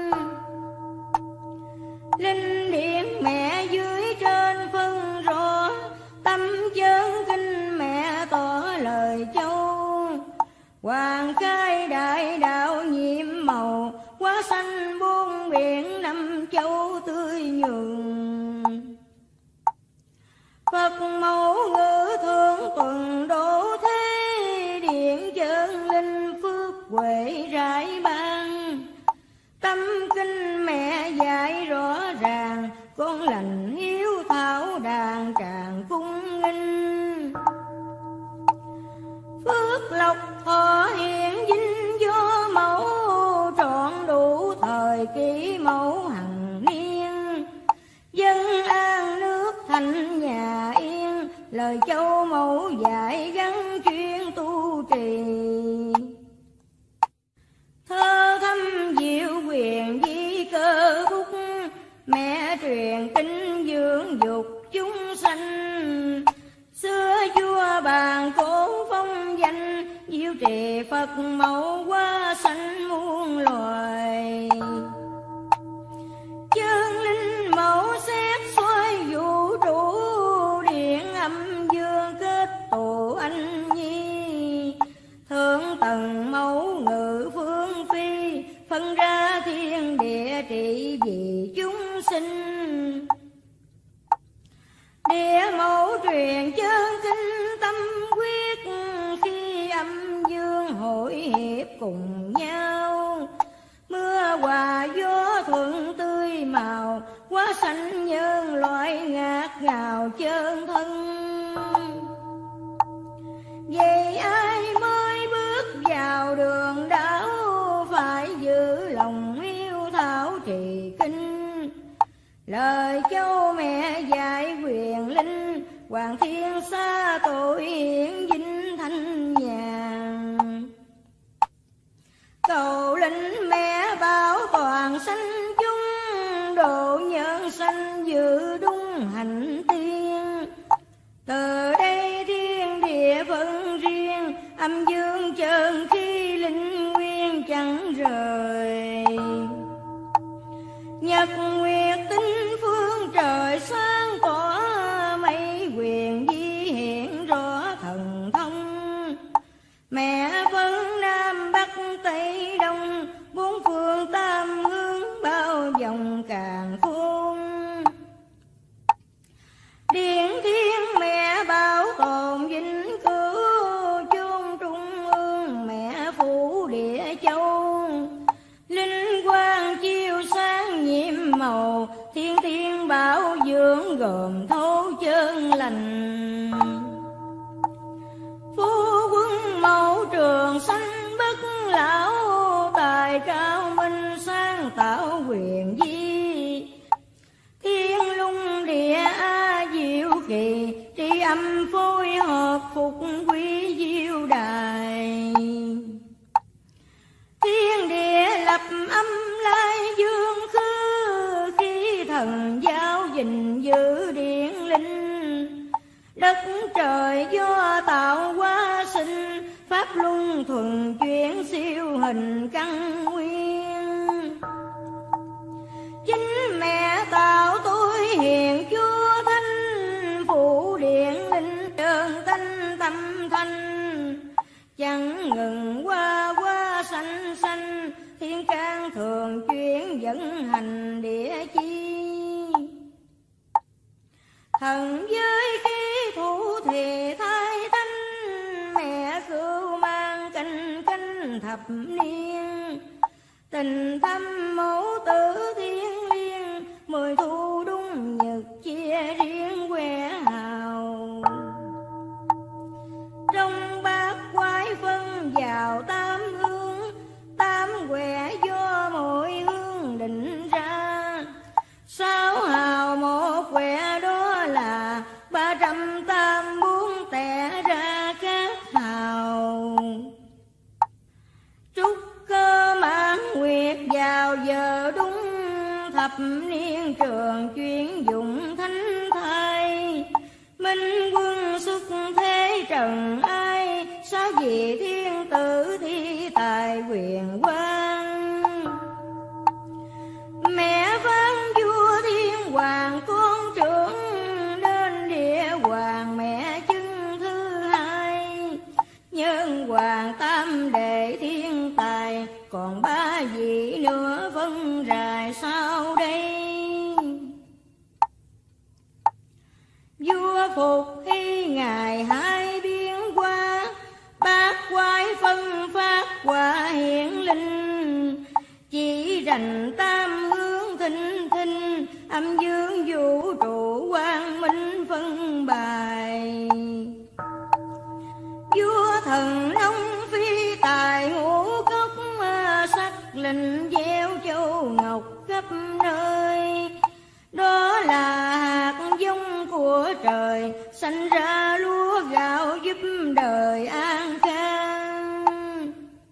Linh điển mẹ dưới trên phân rõ tâm chân kinh mẹ tỏ lời châu. Hoàng khai đại đạo nhiệm màu quá xanh buông biển năm châu tươi nhường. Phật mẫu ngữ thương tuần đổ thế điện chân linh phước huệ rải ban. Tâm kinh mẹ dạy rõ ràng con lành hiếu thảo đàn tràng cung nghinh. Phước lộc thọ hiện vinh do mẫu trọn đủ thời kỷ mẫu hằng niên. Dân an nước thành nhà yên lời châu mẫu dạy gắn chuyên tu trì. Thơ thâm diệu quyền di cơ thúc mẹ truyền kinh dưỡng dục chúng sanh. Xưa vua bàn cổ phong danh diệu trì Phật mẫu quá sanh muôn loài. Chân linh mẫu xét xoay vũ trụ điện âm dương kết tụ anh nhi. Thượng tầng mẫu ngự phương phi phân ra thiên địa trị vì chúng sinh. Địa mẫu truyền chân kinh tâm quyết khi âm dương hội hiệp cùng nhau. Mưa hòa gió thuận tươi màu quá xanh nhân loại ngát ngào chân thân. Vậy ai mới bước vào đường đạo phải giữ lòng yêu thảo trì kinh. Lời châu mẹ dạy quyền linh hoàng thiên xa tội hiện vinh thanh nhàn. Cầu linh mẹ bảo toàn sanh chúng độ nhân sanh giữ đúng hành tiên. Từ đây thiên địa phân riêng âm dương chân khi linh nguyên chẳng rời. Nhật nguyệt tinh phương trời sáng tỏ mấy quyền di hiện rõ thần thông. Mẹ vân nam bắc tây đông bốn phương tam hướng bao vòng càn khôn. Điện thiên mẹ bảo tồn vĩnh cửu chôn trung ương mẹ phủ địa châu. Linh quang chiếu sáng nhiệm màu thiên thiên bảo dưỡng gồm thấu chân lành. Phú quân mẫu trường sanh bất lão tài cao minh sáng tạo quyền di. Thiên lung địa a diệu kỳ tri âm phối hợp phục quý diệu đài. Thiên địa lập âm lai dương khứ khi thần giáo gìn giữ điển linh. Đất trời do tạo hóa sinh pháp luân thuần chuyển siêu hình căn nguyên. Chính mẹ tạo tôi hiền chúa thánh phụ điện linh trơn thanh tâm thanh. Chẳng ngừng qua qua xanh xanh thiên can thường chuyển dẫn hành địa chi. Thần giới khi thủ thì thái thanh mẹ cưu mang canh canh thập niên. Tình thâm mẫu tử thiên liêng 10 thu đúng nhật chia riêng que hào. Trong bát quái phân thập niên trường chuyển dụng thánh thai. Minh quân xuất thế trần ai, sáu vị thiên tử thi tài quyền quang. Mẹ phán vua thiên hoàng con trưởng, nên địa hoàng mẹ chân thứ hai. Nhân hoàng tam đệ thiên tài, còn ba vị nữa phân rài sau đây. Vua Phục Hy ngày hai biến qua, bát quái phân phát quả hiển linh. Chỉ rành tam hướng thinh thinh, âm dương vũ trụ quang minh phân bài. Vua thần nông phi tài ngũ cốc, sắc lệnh gieo châu ngọc khắp nơi. Đó là hạt giống của trời, sanh ra lúa gạo giúp đời an khang.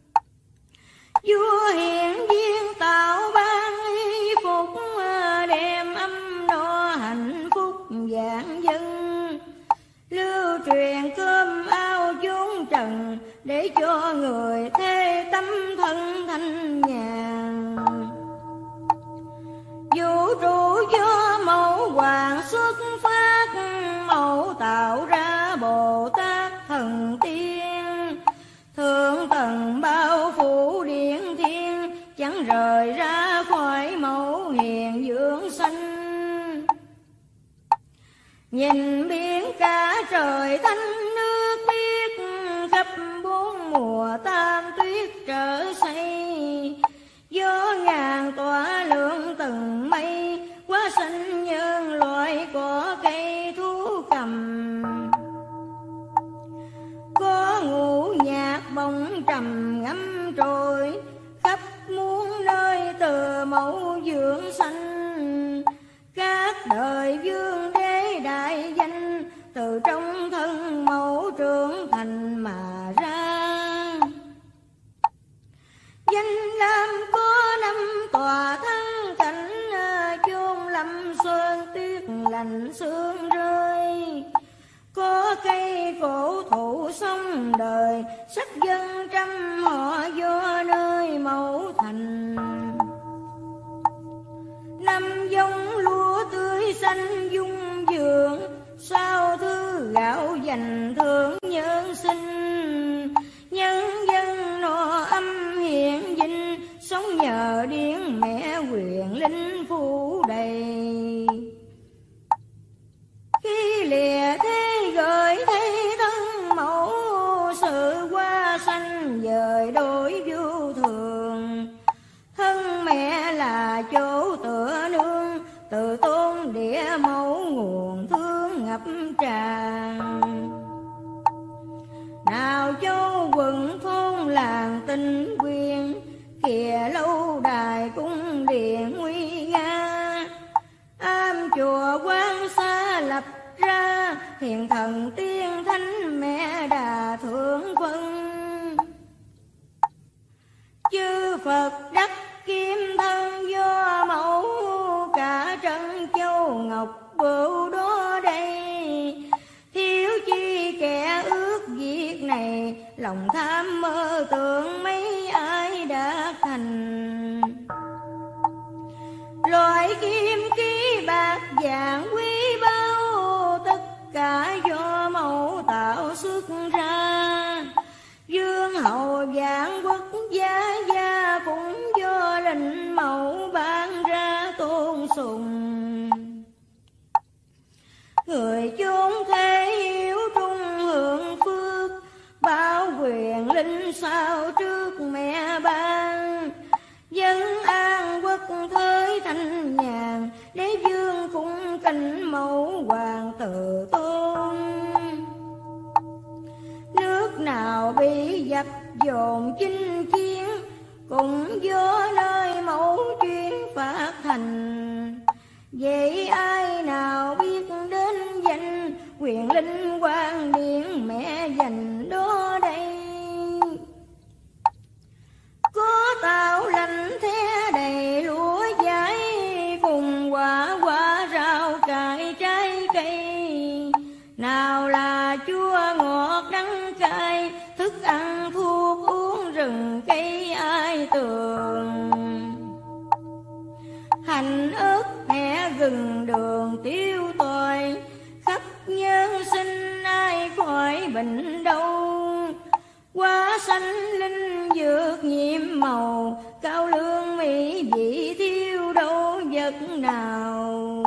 Vua hiển viên tạo ban y phục, đem âm no hạnh phúc vạn dân. Lưu truyền cơm ao chốn trần, để cho người thê tâm thân thanh nhàn. Vũ trụ do mẫu hoàng xuất phát, mẫu tạo ra Bồ Tát thần tiên. Thượng tầng bao phủ điện thiên, chẳng rời ra khỏi mẫu hiền dưỡng sanh. Nhìn biển cả trời thanh nước biếc, khắp bốn mùa tam tuyết trở xây. Gió ngàn tỏa lượng từng mây, quá xanh nhân loại cỏ cây thú cầm. Có ngũ nhạc bóng trầm ngâm trôi, khắp muôn nơi từ mẫu dưỡng sanh. Các đời vương đế đại danh, từ trong thân mẫu trưởng thành mà ra. Danh lam có năm tòa thắng cảnh, chôn lâm sơn tuyết lạnh sương rơi. Có cây cổ thụ sông đời, sắc dân trăm họ do nơi mẫu thành. Năm giống lúa tươi xanh dung dưỡng, sao thứ gạo dành thương nhân sinh. Nhân dân no âm hiện vinh, sống nhờ điển mẹ quyền linh phủ đầy. Khi lìa thế gửi thấy thân mẫu, sự qua sanh dời đổi vô thường. Thân mẹ là chỗ tựa nương, từ tôn địa mẫu nguồn thương ngập tràn. Nào châu quận thôn làng tinh quyên, kìa lâu đài cung điện nguy nga. Am chùa quan xa lập ra, hiền thần tiên thánh mẹ đà thượng phân. Chư Phật đắc kim thân do mẫu, cả trân châu ngọc bửu đó đây. Thiếu chi kẻ ước việc này, lòng tham mơ tưởng mấy ai đã thành. Loại kim khí bạc vàng quý báu, tất cả do mẫu tạo xuất ra. Dương hậu vạn quốc gia gia, cũng do lệnh mẫu ban ra tôn sùng. Người chốn thế hiếu trung hưởng phước, bao quyền linh sao trước mẹ ban. Dân an quốc thới thanh nhàn, đế vương cung kính mẫu hoàng tự tôn. Nước nào bị giặc dồn chinh chiến, cũng do nơi mẫu chuyên phát thành. Vậy ai nào biết đến danh, quyền linh quan điện mẹ dành đó đây. Có tạo lành thế đầy lúa giải, cùng dược nhiệm màu, cao lương mỹ vị thiếu đâu vật nào.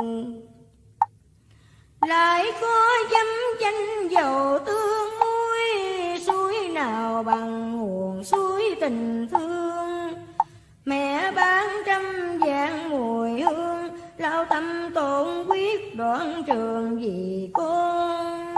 Lại có dăm chanh dầu tương muối, suối nào bằng nguồn suối tình thương. Mẹ bán trăm vạn mùi hương, lao tâm tổn quyết đoạn trường vì con.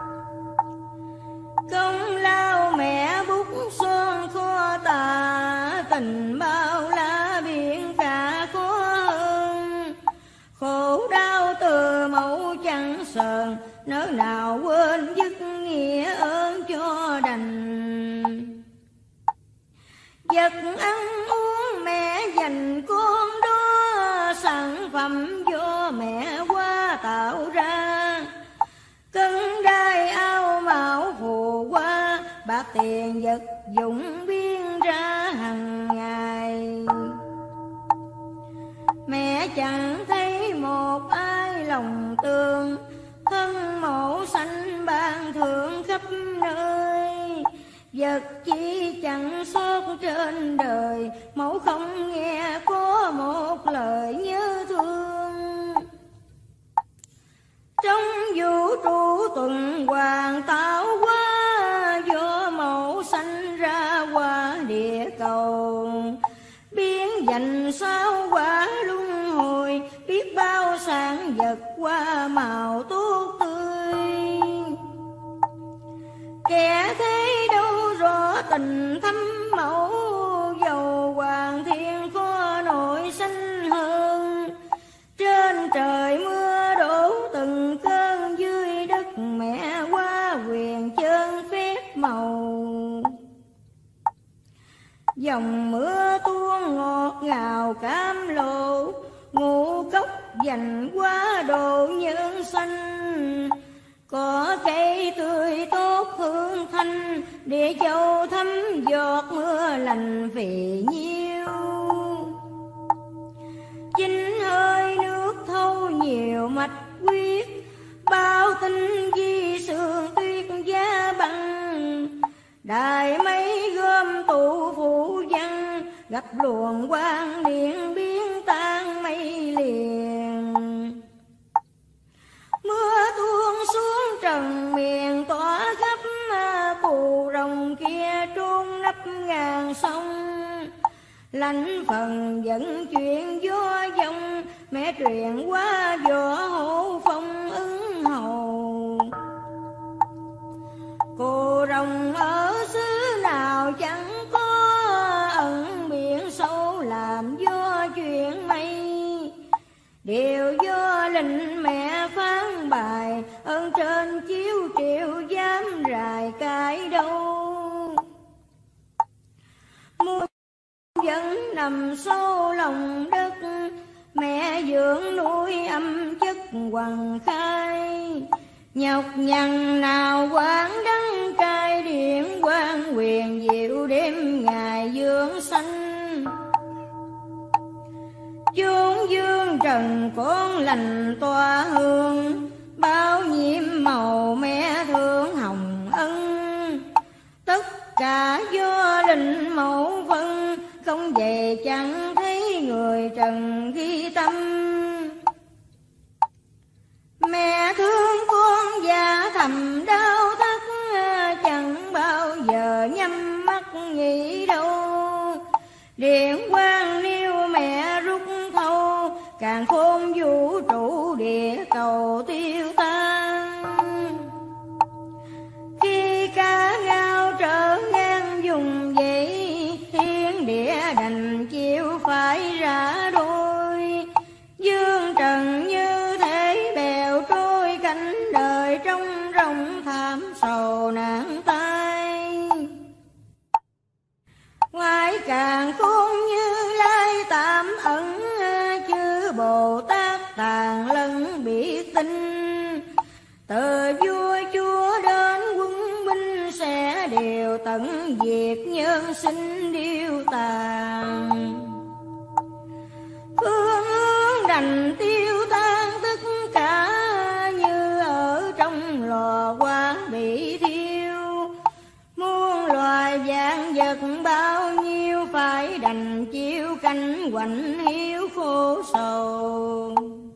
Công lao mẹ bút son kho tà, tình bao la biển cả khó hơn. Khổ đau từ mẫu chẳng sờn, nỡ nào quên dứt nghĩa ơn cho đành. Vật ăn uống mẹ dành con đó, sản phẩm do mẹ qua tạo ra. Cân đai ao mão phù qua, bạc tiền vật dụng biên ra hằng ngày. Mẹ chẳng thấy một ai lòng tương, thân mẫu sanh ban thưởng khắp nơi. Vật chỉ chẳng sót trên đời, mẫu không nghe có một lời nhớ thương. Trong vũ trụ tuần hoàn tạo hóa, do mẫu sanh ra qua địa cầu. Biến dành sao quả luân hồi, biết bao sản vật qua màu tốt tươi. Kẻ thấy đâu rõ tình thâm mẫu, dầu hoàng thiên khó nổi sanh hơn. Trên trời mưa đổ từng cơn, dưới đất mẹ qua quyền chân phép màu. Dòng mưa tuôn ngọt ngào cam lộ, ngũ cốc dành qua độ nhân xanh. Có cây tươi tốt hương thanh, địa châu thấm giọt mưa lành vì nhiêu. Chính hơi nước thâu nhiều mạch huyết, bao tinh di sương tuyết giá băng. Đài mây gom tụ phủ văn, gặp luồng quang điện biến tan mây liền. Mưa tuôn xuống trần miền tỏa khắp, cù rồng kia trốn nấp ngàn sông. Lãnh phần dẫn chuyện gió dông, mẹ truyền qua võ hộ phong ứng hầu. Cù rồng ở xứ nào chẳng có, ẩn biển sâu làm gió chuyện mây. Đều do lệnh mẹ phán bài, ơn trên chiếu triệu dám rài cái đâu. Muôn vẫn nằm sâu lòng đất, mẹ dưỡng nuôi âm chất hoàng khai. Nhọc nhằn nào quán đắng cai, điện quan quyền diệu đêm ngày dưỡng sanh. Chốn dương trần con lành tỏa hương, bao nhiêu màu mẹ thương hồng ân. Tất cả do linh mẫu phân, không về chẳng thấy người trần ghi tâm. Mẹ thương con và thầm đau thắt, chẳng bao giờ nhắm mắt nghĩ đâu. Điện quang nêu mẹ rút thâu, càng khôn vũ trụ địa cầu tiêu tan. Khi cá ngao trở ngang vùng dậy, thiên địa đành chịu phải rã đôi. Dương trần như thế bèo trôi, cánh đời trong rồng thảm sầu nạn tai. Ngoài càng khôn như lai tạm ẩn, chư Bồ Tát tàn lẫn biết tin. Từ vua chúa đến quân binh, sẽ đều tận diệt nhân sinh điêu tàn. Phương hướng đành tiêu tan tất cả, như ở trong lò quá bị thiêu. Muôn loài vạn vật bao nhiêu phải đành chịu cảnh quạnh hiu khổ sầu.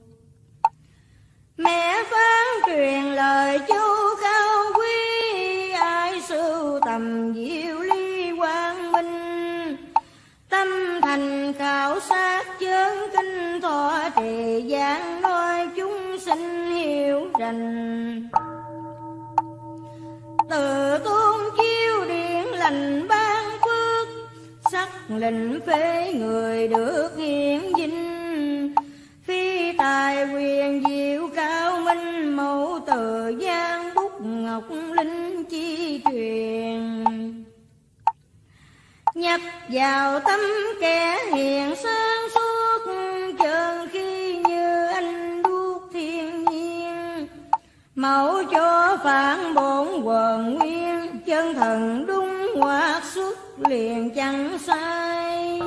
Mẹ phán truyền lời chú cao quý, ai sưu tầm diệu ly quang minh. Tâm thành khảo sát chơn kinh thọ trì, giảng nói chúng sinh hiểu rành. Từ tôn chiếu điện lành ban phước, sắc lệnh phế người được hiện dinh. Phi tài quyền diệu cao minh, mẫu từ gian bút ngọc linh chi truyền. Nhập vào tâm kẻ hiền sáng suốt, chơn khi như anh đuốc thiên nhiên. Mẫu cho phản bổn quần nguyên, chân thần đúng hoạt xuất liền chẳng sai.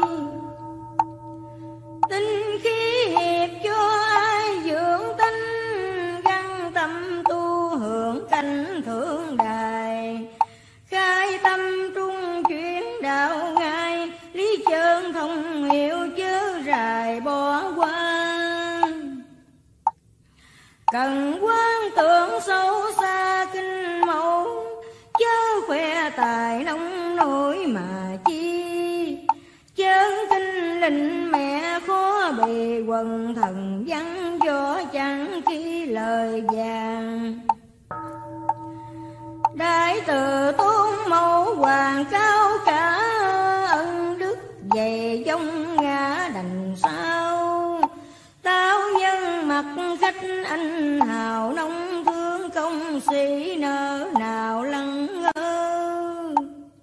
Tinh khí hiệp cho ai dưỡng tánh, găng tâm tu hưởng cảnh thượng đài. Khai tâm trung chuyển đạo ngay, lý chân thông hiểu chớ rài bỏ qua. Cần quan tưởng sâu xa kinh mẫu, chớ khoe tài nông nổi mà chi. Chớ kinh linh mẹ khó bì, quần thần văn võ chẳng khi lời vàng. Đại từ tôn mẫu hoàng cao cả, ân đức dày dông ngã đành sao. Tao nhân mặt khách anh hào, nông thương công sĩ nỡ nào lăng ngơ.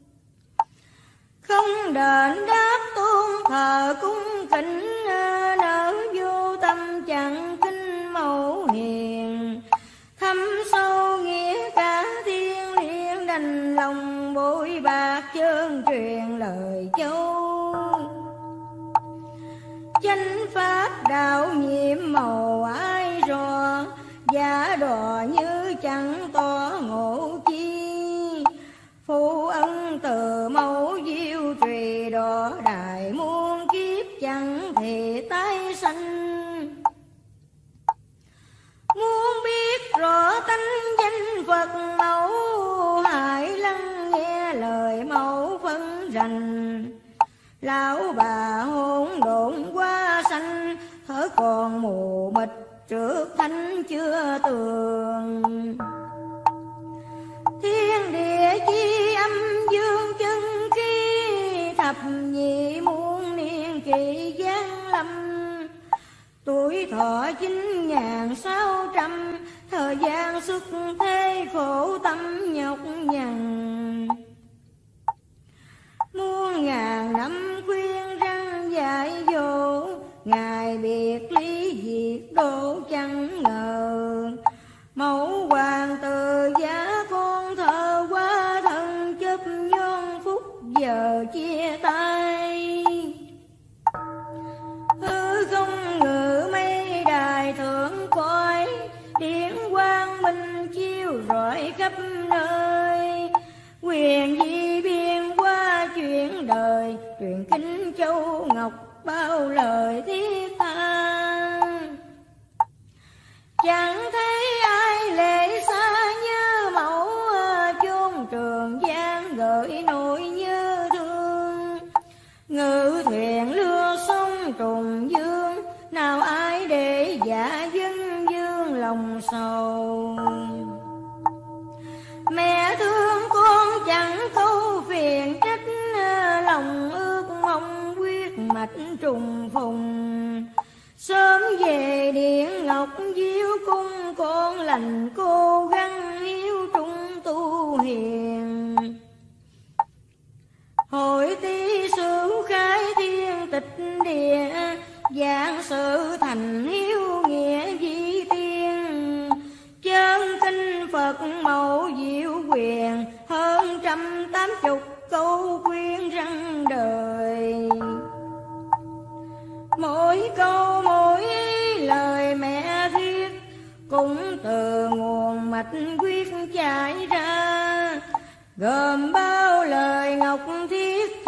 Không đền đáp tôn thờ cung kính, nỡ vô tâm chẳng kinh mẫu hiền. Thâm sâu nghĩa cả thiên liêng, đành lòng bội bạc chơn truyền lời châu. Chánh pháp đạo nhiệm màu ai rò, giả đò như chẳng tỏ ngộ chi. Phụ ân từ mẫu diệu trì, đỏ đại muôn kiếp chẳng thể tái sanh. Muốn biết rõ tánh danh Phật mẫu, hãy lắng nghe lời mẫu phân rành. Lão bà hỗn độn quá sanh, thở còn mù mịt trước thánh chưa tường. Thiên địa chi âm dương chân khí, thập nhị muôn niên kỳ giáng lâm. Tuổi thọ 9600, thời gian xuất thế khổ tâm nhọc nhằn. Muôn ngàn năm khuyên răng dạy dỗ, ngày biệt ly diệt độ chẳng ngờ. Mẫu hoàng từ giá con thờ quá thân, chấp nhon phút giờ chia tay. Hư không ngự mây đài thượng cõi, điển quang minh chiếu rọi khắp nơi. Quyền di biên qua chuyện đời, truyền kinh châu ngọc bao lời thiết tha. Chẳng thấy ai lệ xa như mẫu, chốn trường giang gợi nỗi nhớ thương. Ngự thuyền lưa sông trùng dương, nào ai để dạ dân dương lòng sầu. Mẹ thương con chẳng câu phiền trách, lòng ước mong quyết mạch trùng phùng. Sớm về điện ngọc diếu cung, con lành cố gắng hiếu trung tu hiền. Hội tí sử khai thiên tịch địa, giảng sự thành hiếu nghĩa di tiên. Chân kinh Phật mẫu diệu quyền, hơn 180 câu khuyên răng đời. Mỗi câu mỗi lời mẹ viết, cũng từ nguồn mạch quyết chảy ra. Gồm bao lời ngọc thiết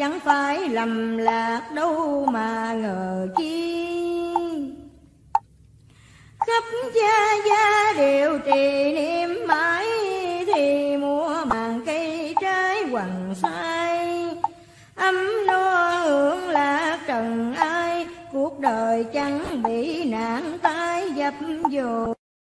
chẳng phải lầm lạc đâu mà ngờ chi. Khắp gia đều trì niệm mãi, thì mùa màng cây trái quằn sai. Ấm no hưởng lạc trần ai, cuộc đời chẳng bị nạn tai dập dồn.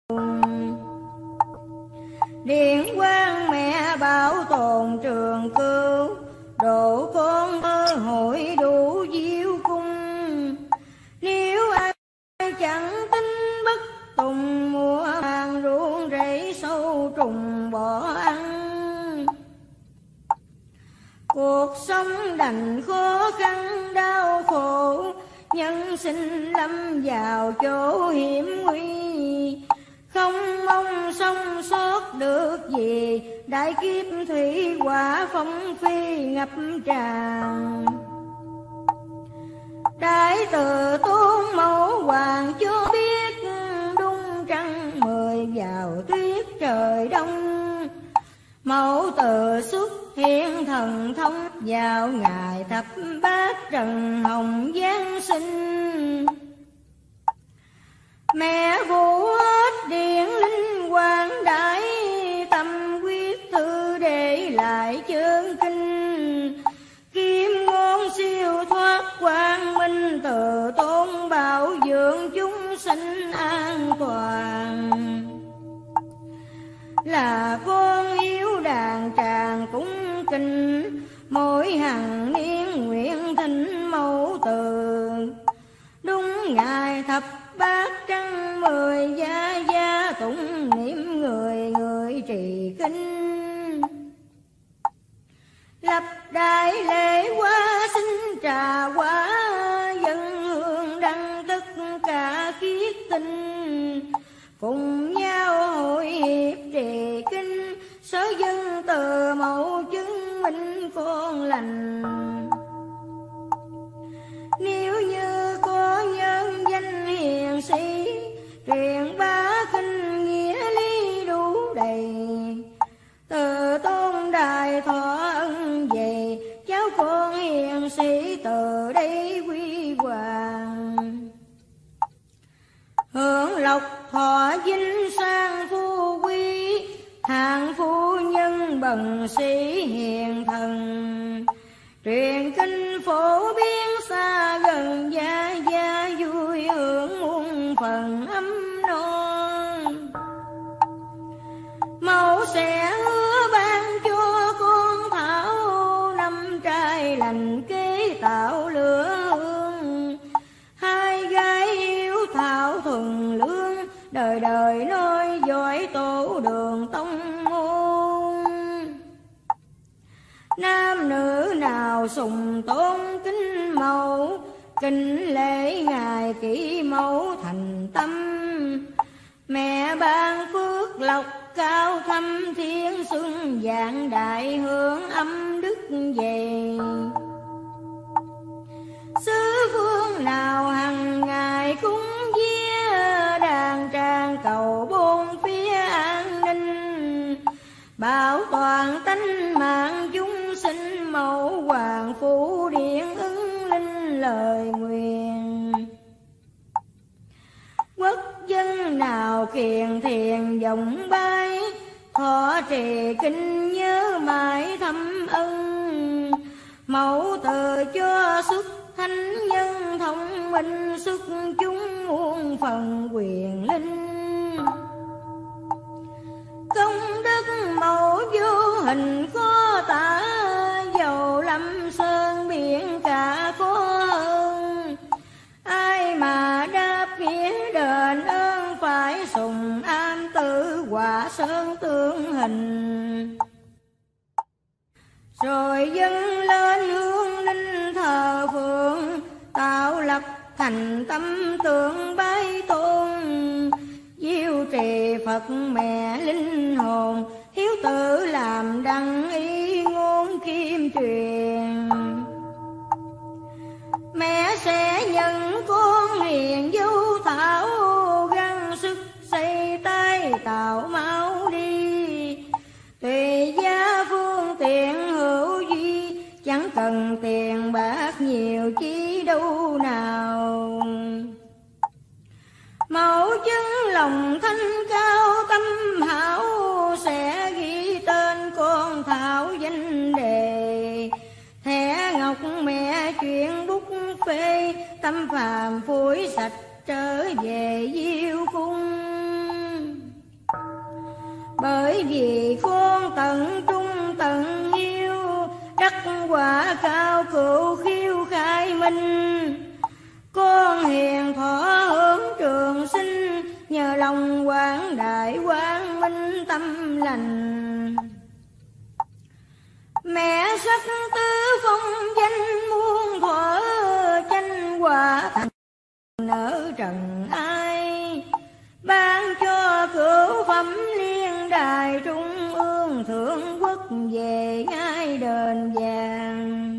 Điện quan mẹ bảo tồn trường cưu, độ con mơ hội đủ diêu cung. Nếu ai chẳng tính bất tùng, mùa màng ruộng rẫy sâu trùng bỏ ăn. Cuộc sống đành khó khăn đau khổ, nhân sinh lâm vào chỗ hiểm nguy. Không mong sống sót được gì, đại kiếp thủy hỏa phong phi ngập tràn. Đại từ tôn mẫu hoàng cho biết, đung trăng 10 vào tuyết trời đông. Mẫu từ xuất hiện thần thông, vào ngày thập bát trần hồng giáng sinh. Mẹ vũ hết điển linh quang đại, tâm quyết thư để lại chân kinh. Kim ngôn siêu thoát quang minh, từ tôn bảo dưỡng chúng sinh an toàn. Là con yêu đàn tràng cúng kinh, mỗi hằng niên nguyện thỉnh mẫu từ. Đúng ngày thập bát trăng 10 gia tụng niệm người người trì kinh. Lập đại lễ quá sinh trà quá, dân hương đăng tất cả khiết tinh. Cùng nhau hội hiệp trì kinh, sở dân từ mẫu chứng minh con lành. Nếu như có nhân danh hiền sĩ, truyền bá kinh nghĩa lý đủ đầy. Từ tôn đài thọ ân về, cháu con hiền sĩ từ đây quy hoàng. Hưởng lộc thọ vinh sang phu quý, hạng phu nhân bần sĩ hiền thần. Truyền kinh phổ biến xa gần, gia vui hưởng muôn phần ấm no. Mẫu sẽ hứa ban cho con thảo, năm trai lành kế tạo lửa hương. Hai gái yêu thảo thuần lương, đời đời nói giỏi tổ đường tông môn. Nam nữ nào sùng tôn kính mẫu, kính lễ ngài kỷ mẫu thành tâm. Mẹ ban phước lộc cao thâm, thiên xuân vạn đại hưởng âm đức về. Xứ phương nào hằng ngày cúng vía, đàn tràng cầu bốn phía an ninh. Bảo toàn tánh mạng chúng sinh, mẫu hoàng phủ điện ứng linh lời nguyện. Quốc dân nào kiền thiền vọng bay, thọ trì kinh nhớ mãi thâm ân. Mẫu từ cho xuất thánh nhân thông minh, xuất chúng muôn phần quyền linh. Công đức mẫu vô hình khó tả, dầu lâm sơn biển cả khó hơn. Ai mà đáp nghĩa đền ơn, phải sùng an tự quả sơn tương hình. Rồi dâng lên hương linh thờ phượng, tạo lập thành tâm tượng bái tôn. Diêu trì Phật mẹ linh hồn, hiếu tử làm đăng y ngôn kim truyền. Mẹ sẽ nhận con hiền dấu thảo, gắng sức xây tay tạo máu đi. Tùy gia phương tiện hữu duy, chẳng cần tiền bạc nhiều chi đâu nào. Mẫu chứng lòng thanh cao tâm hảo, sẽ ghi tên con thảo danh đề. Thẻ ngọc mẹ chuyện bút phê, tâm phàm phủi sạch trở về diêu cung. Bởi vì con tận trung tận yêu, đắc quả cao cửu khiêu khai minh. Con hiền thọ hướng trường sinh, nhờ lòng quảng đại quang minh tâm lành. Mẹ sắc tứ phong danh muôn thuở, tranh hòa thành nở trần ai. Ban cho cửu phẩm liên đài, trung ương thượng quốc về ngai đền vàng.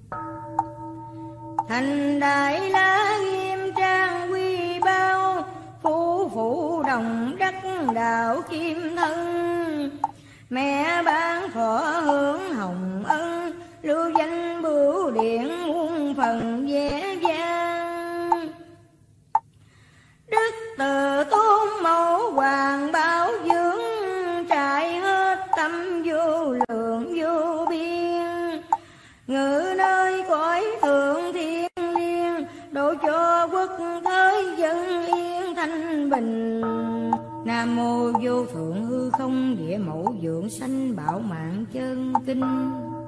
Thành đại lá nghiêm trang quy bao, phú phụ đồng đắc đạo kim thân. Mẹ ban thọ hướng hồng ân, lưu danh bửu điện muôn phần vẻ vang. Đức từ tôn mẫu hoàng bảo dưỡng, trải hết tâm vô lượng vô biên. Ngự nơi cõi thượng thiên liêng, độ cho quốc thế dân yên thanh bình. Nam mô vô thượng hư không địa mẫu dưỡng sanh bảo mạng chân kinh.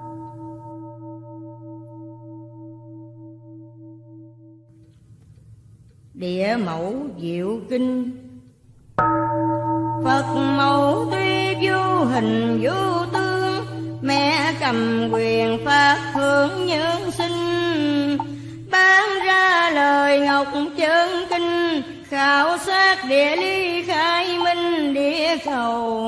Địa mẫu diệu kinh. Phật mẫu tuy vô hình vô tướng, mẹ cầm quyền phát hướng nhân sinh. Ban ra lời ngọc chân kinh, khảo sát địa lý khai minh địa cầu.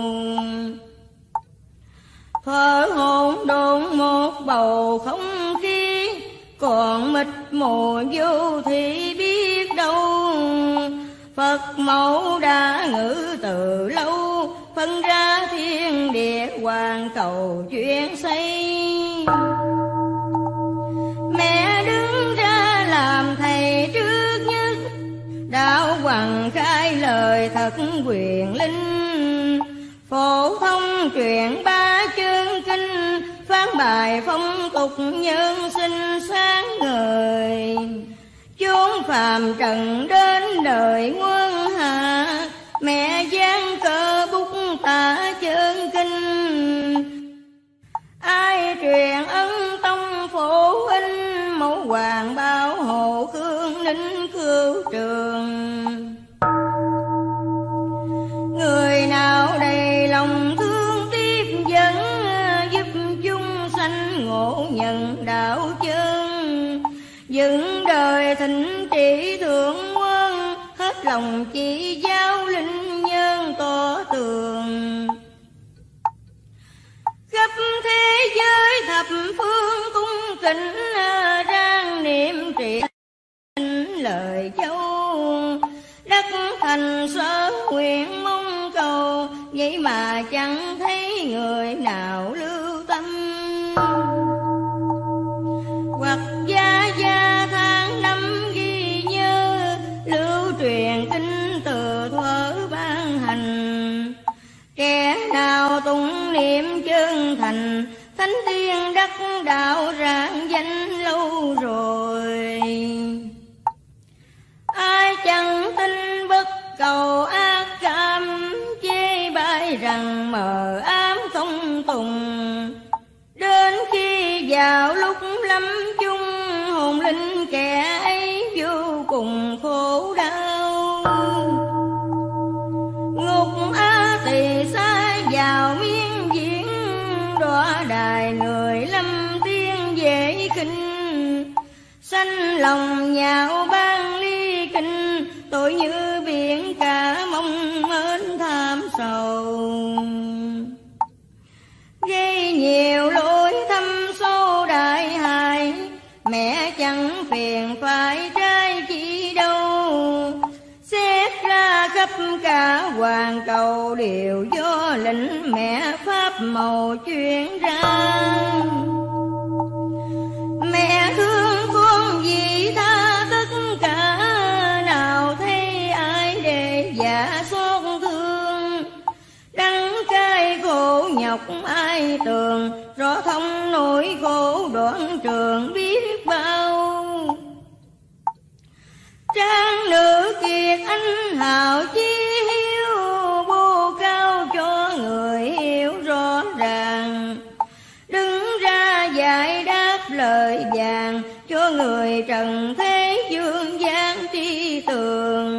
Thở hỗn độn một bầu không khí, còn mịt mù vô thì biết đâu. Phật mẫu đã ngữ từ lâu, phân ra thiên địa hoàn cầu chuyện xây. Mẹ đứng ra làm thầy trước nhất, đạo hoàng khai lời thật quyền linh. Phổ thông truyền ba chương kinh, phán bài phong tục nhân sinh sáng ngời. Chốn phàm trần đến đời quân hạ, mẹ giáng cơ bút tả chân kinh. Ai truyền ân tông phổ in, mẫu hoàng bảo hộ khương ninh cửu trường. Người nào đầy lòng thương tiếp dẫn, giúp chúng sanh ngộ nhận đạo chân. Dựng đời thịnh trị thượng quân, hết lòng chỉ giáo linh nhân tỏ tường. Khắp thế giới thập phương cung kính, rang niệm trì lời châu. Đắc thành sở nguyện mong cầu, vậy mà chẳng thấy người nào lưu tâm. Hoặc gia gia tháng năm ghi nhớ, lưu truyền kinh từ thuở ban hành. Kẻ nào tụng niệm chân thành, thánh tiên đắc đạo rạng danh lâu rồi. Ai chẳng tin bất cầu ác cảm, chê bai rằng mờ ám không tùng. Đến khi vào lúc lâm chung, hồn linh kẻ ấy vô cùng khổ đau. Ngục á tỳ xa vào miên diễn, đọa đài người lâm tiên dễ khinh. Sanh lòng nhạo ban ly kinh, tội như biển cả mong mến tham sầu. Gây nhiều lỗi thâm sâu đại hại, mẹ chẳng phiền phải trai chi đâu. Xét ra khắp cả hoàn cầu, đều do lệnh mẹ pháp màu chuyển ra. ai tường, rõ thông nỗi khổ đoạn trường biết bao. Trang nữ kiệt anh hào chí hiếu, bố cao cho người hiểu rõ ràng. Đứng ra giải đáp lời vàng, cho người trần thế dương gian tri tường.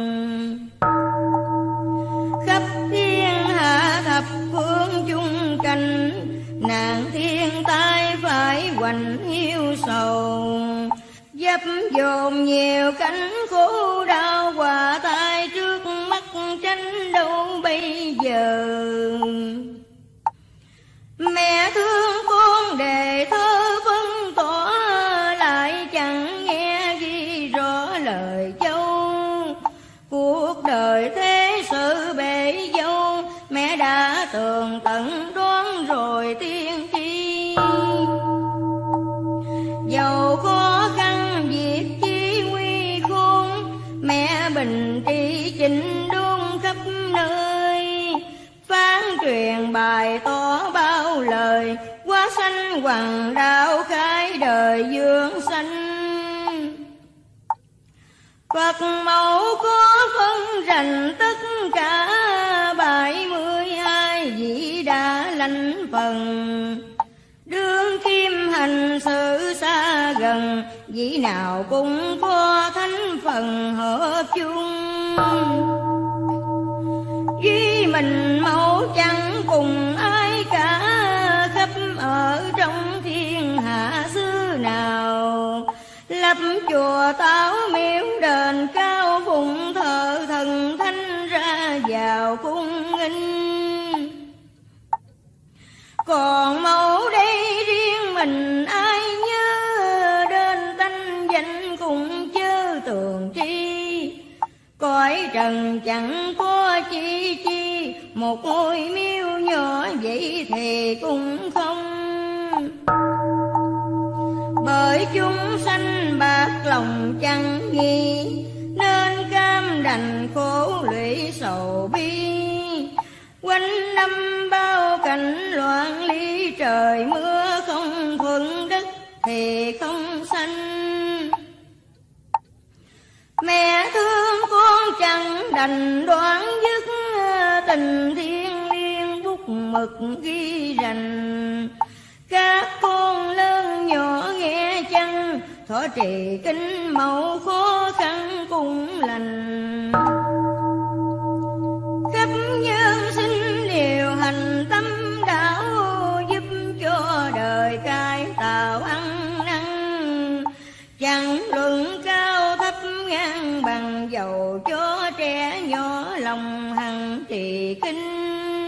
Khắp thiên hạ thập phương chung cảnh, nạn thiên tai phải hoành hiu sầu. Dấp dồn nhiều cánh khổ đau, hòa tai trước mắt tranh đâu bây giờ. Mẹ thương con để thơ phân tỏ, lại chẳng nghe ghi rõ lời châu. Cuộc đời thế sự bể dâu, mẹ đã tường tận đoán rồi tiên tri. Dầu khó khăn việc chi nguy khôn, mẹ bình trị chỉnh đốn khắp nơi. Phán truyền bài tỏ bao lời, quá sanh hoàng đạo khai đời dương sanh. Phật mẫu có phân rành tất cả, 72 vị đã lãnh phần. Đương kim hành sự xa gần, vị nào cũng có thánh phần hợp chung. Duy mình mẫu chẳng cùng ai cả, khắp ở trong thiên hạ xứ nào. Lập chùa táo miếu đền cao, phụng thờ thần thánh ra vào cung nghinh. Còn mẫu đây riêng mình ai nhớ, đến tánh danh cũng chớ tường tri. Cõi trần chẳng có chi chi, một ngôi miếu nhỏ vậy thì cũng không. Bởi chúng sanh bạc lòng chẳng nghi, nên cam đành khổ lụy sầu bi. Quanh năm bao cảnh loạn ly, trời mưa không thuận đất thì không xanh. Mẹ thương con chẳng đành đoán dứt, tình thiêng liêng bút mực ghi rành. Các con lớn nhỏ nghe chăng, thọ trì kinh mẫu khó khăn cũng lành. Khắp nhân sinh điều hành tâm đạo, giúp cho đời cải tạo ăn năn. Chẳng luận cao thấp ngang bằng, dầu cho trẻ nhỏ lòng hằng trì kinh.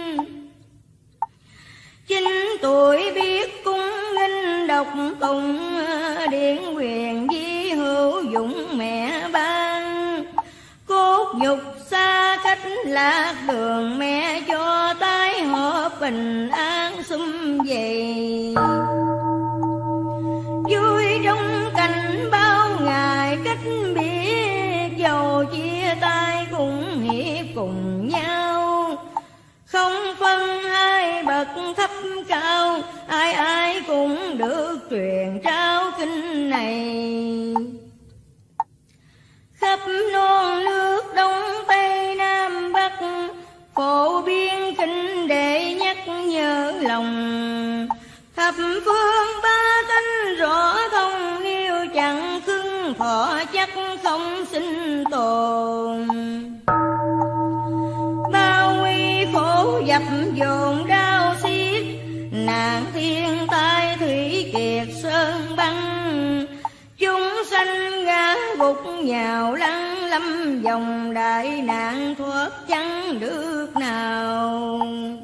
9 tuổi biết cung nghinh đọc tụng, điển quyền di hữu dụng mẹ ban. Cốt nhục xa cách lạc đường, mẹ cho tái hợp bình an sum vầy. Vui trong cảnh bao ngày cách biệt, dầu chia tay cũng hiệp cùng nhau. Không phân hai bậc thấp cao, ai ai cũng được truyền trao kinh này. Khắp non nước Đông Tây Nam Bắc, phổ biến kinh để nhắc nhớ lòng. Thập phương ba tánh rõ thông, nếu chẳng cứng thọ chắc không sinh tồn. Bao nguy khổ dập dồn đau xiết, nạn thiên tai thủy kiệt sơn băng. Chúng sanh ngã gục nhào lăn, lâm dòng đại nạn thoát chẳng được nào.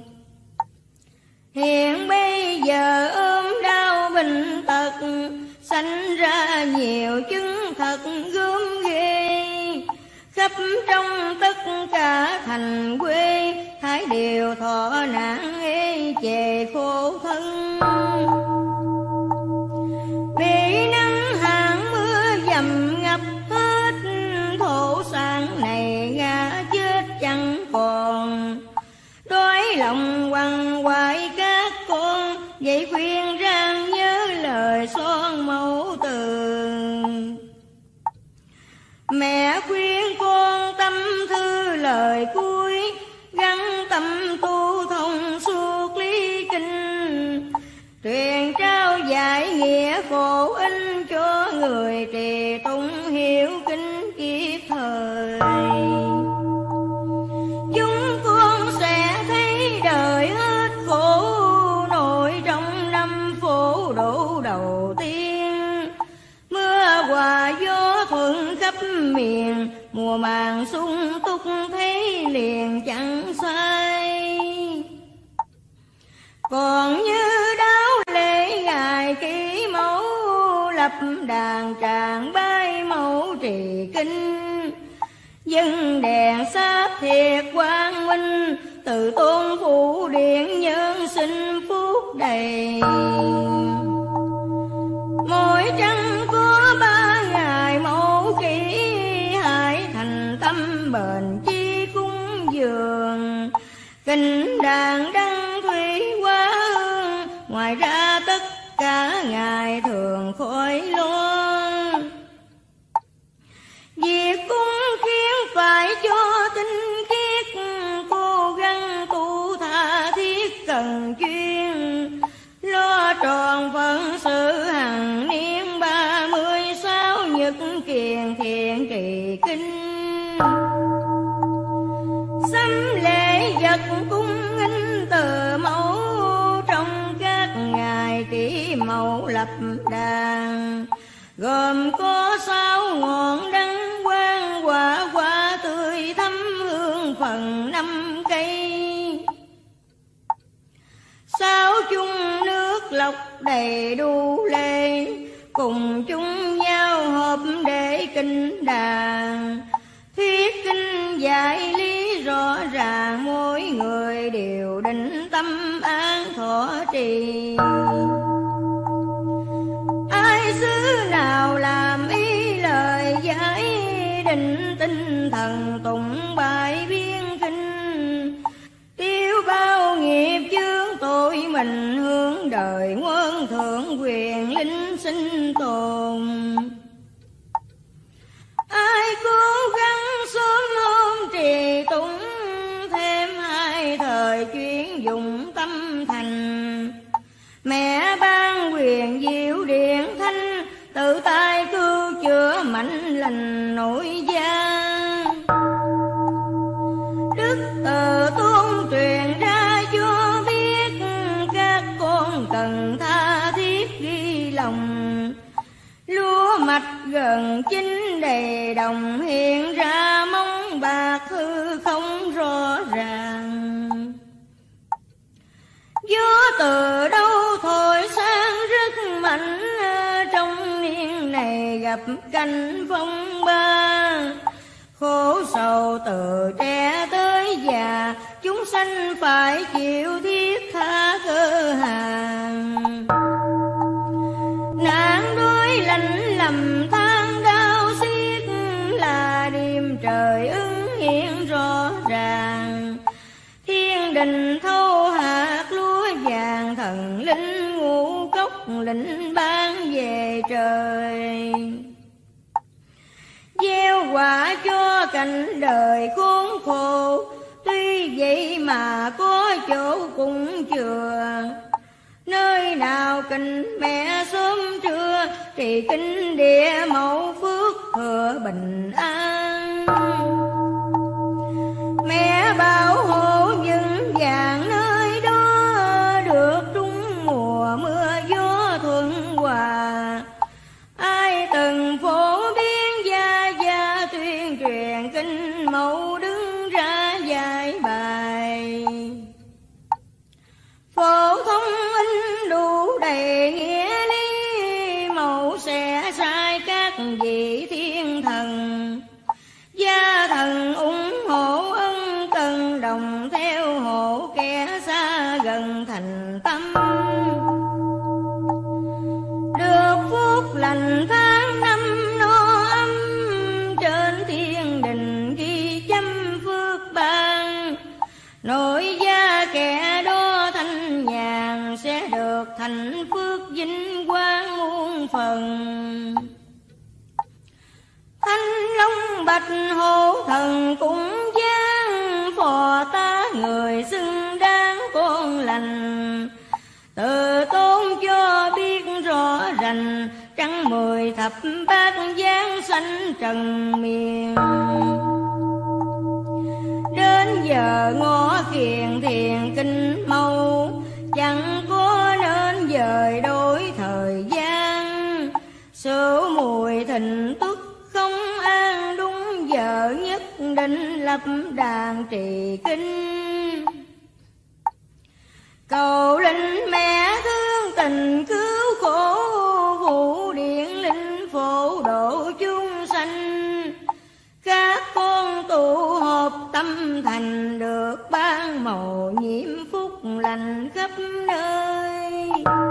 Hiện bây giờ ôm đau bệnh tật, sanh ra nhiều chứng thật gớm ghê. Khắp trong tất cả thành quê, thái đều thọ nạn ê chề khổ thân. Bị nắng hạn mưa dầm ngập hết, thổ sản này ngã chết chẳng còn. Đói lòng quằn quại các con phổ in cho người trì tụng hiểu kinh kịp thời. Chúng con sẽ thấy đời hết khổ nổi trong năm phổ độ đầu tiên. Mưa hòa gió thuận khắp miền, mùa màng sung túc thấy liền chẳng sai. Còn như đáo lễ ngài kỷ mẫu, lập đàn tràng bái mẫu trì kinh. Dân đèn sát thiệt quang minh, từ tôn phụ điện nhân sinh phúc đầy. Mỗi trăng có 3 ngày mẫu kỷ, hãy thành tâm bền chi cúng dường. Kinh đàn đăng thủy hóa hương, ngoài ra tất cả ngày thường khỏi lo. Việc cúng khiến phải cho tinh khiết, cố gắng tu tha thiết cần chuyên. Lo tròn phận sự hằng niên 36 nhật kiền thiện trì kinh. Sắm lễ vật cung nghinh từ mẫu, trong các ngày kỷ mẫu lập đàn. Gồm có 6 ngọn đăng quang, quả quả tươi thắm hương phần 5 cây. 6 chung nước lọc đầy đủ lệ, cùng chung nhau họp để kinh đàn. Thuyết kinh dạy lý rõ ràng, mỗi người đều định tâm an thọ trì. Ai xứ nào làm ý lời giải, định tinh thần tụng bài biên kinh. Tiêu bao nghiệp chướng tội mình, hướng đời quân thượng quyền linh sinh tồn. Ai cố gắng sớm hôm trì tụng, thêm 2 thời chuyên dụng tâm thành. Mẹ ban quyền diệu điện thanh, tự tay cứu chữa mạnh lành nổi gian. Đức từ tôn truyền ra cho biết, các con cần tha thiết ghi lòng. Lúa mạch gần chín đầy đồng, hiện ra mong bạc hư không rõ ràng. Gió từ đâu thổi sang rất mạnh, trong niên này gặp cảnh phong ba. Khổ sầu từ trẻ tới già, chúng sanh phải chịu thiết tha cơ hàng. Nạn đói lạnh lầm than đau xiết, là đêm trời ứng hiện rõ ràng. Thiên đình thâu hạt lúa vàng, thần linh ngũ cốc lĩnh ban về trời. Gieo quả cho cảnh đời khốn khổ, tuy vậy mà có chỗ cũng chừa. Nơi nào kinh mẹ sớm trưa, trì kinh địa mẫu phước thừa bình an. Mẹ bảo hộ những vàng nơi đó, được trúng mùa mưa gió thuận hòa. Ai từng phổ biến gia gia, tuyên truyền kinh mẫu đứng ra dạy bài. Phổ thông in đủ đầy nghĩa lý, mẫu sẽ sai các vị thiên thần. Gia thần ủng hộ ân cần, đồng theo hộ kẻ xa gần thành tâm. Được phúc lành tháng 5 no ấm, trên thiên đình ghi chấm phước ban. Nội gia kẻ đó thanh nhàn, sẽ được thành phước vinh quang muôn phần. Thanh long bạch hổ thần cũng giáng, phò tá người xứng đáng con lành. Từ tôn cho biết rõ rành, trắng 10 thập bát giáng sanh trần miền. Đến giờ ngõ kiền thiền kinh mâu, chẳng có nên dời đổi thời gian. Sửu mùi thịnh tức không an, đúng giờ nhất định lập đàn trì kinh. Cầu linh mẹ thương tình cứu khổ, phụ điện linh phổ độ chúng sanh. Các con tụ họp tâm thành, được ban màu nhiễm phúc lành khắp nơi.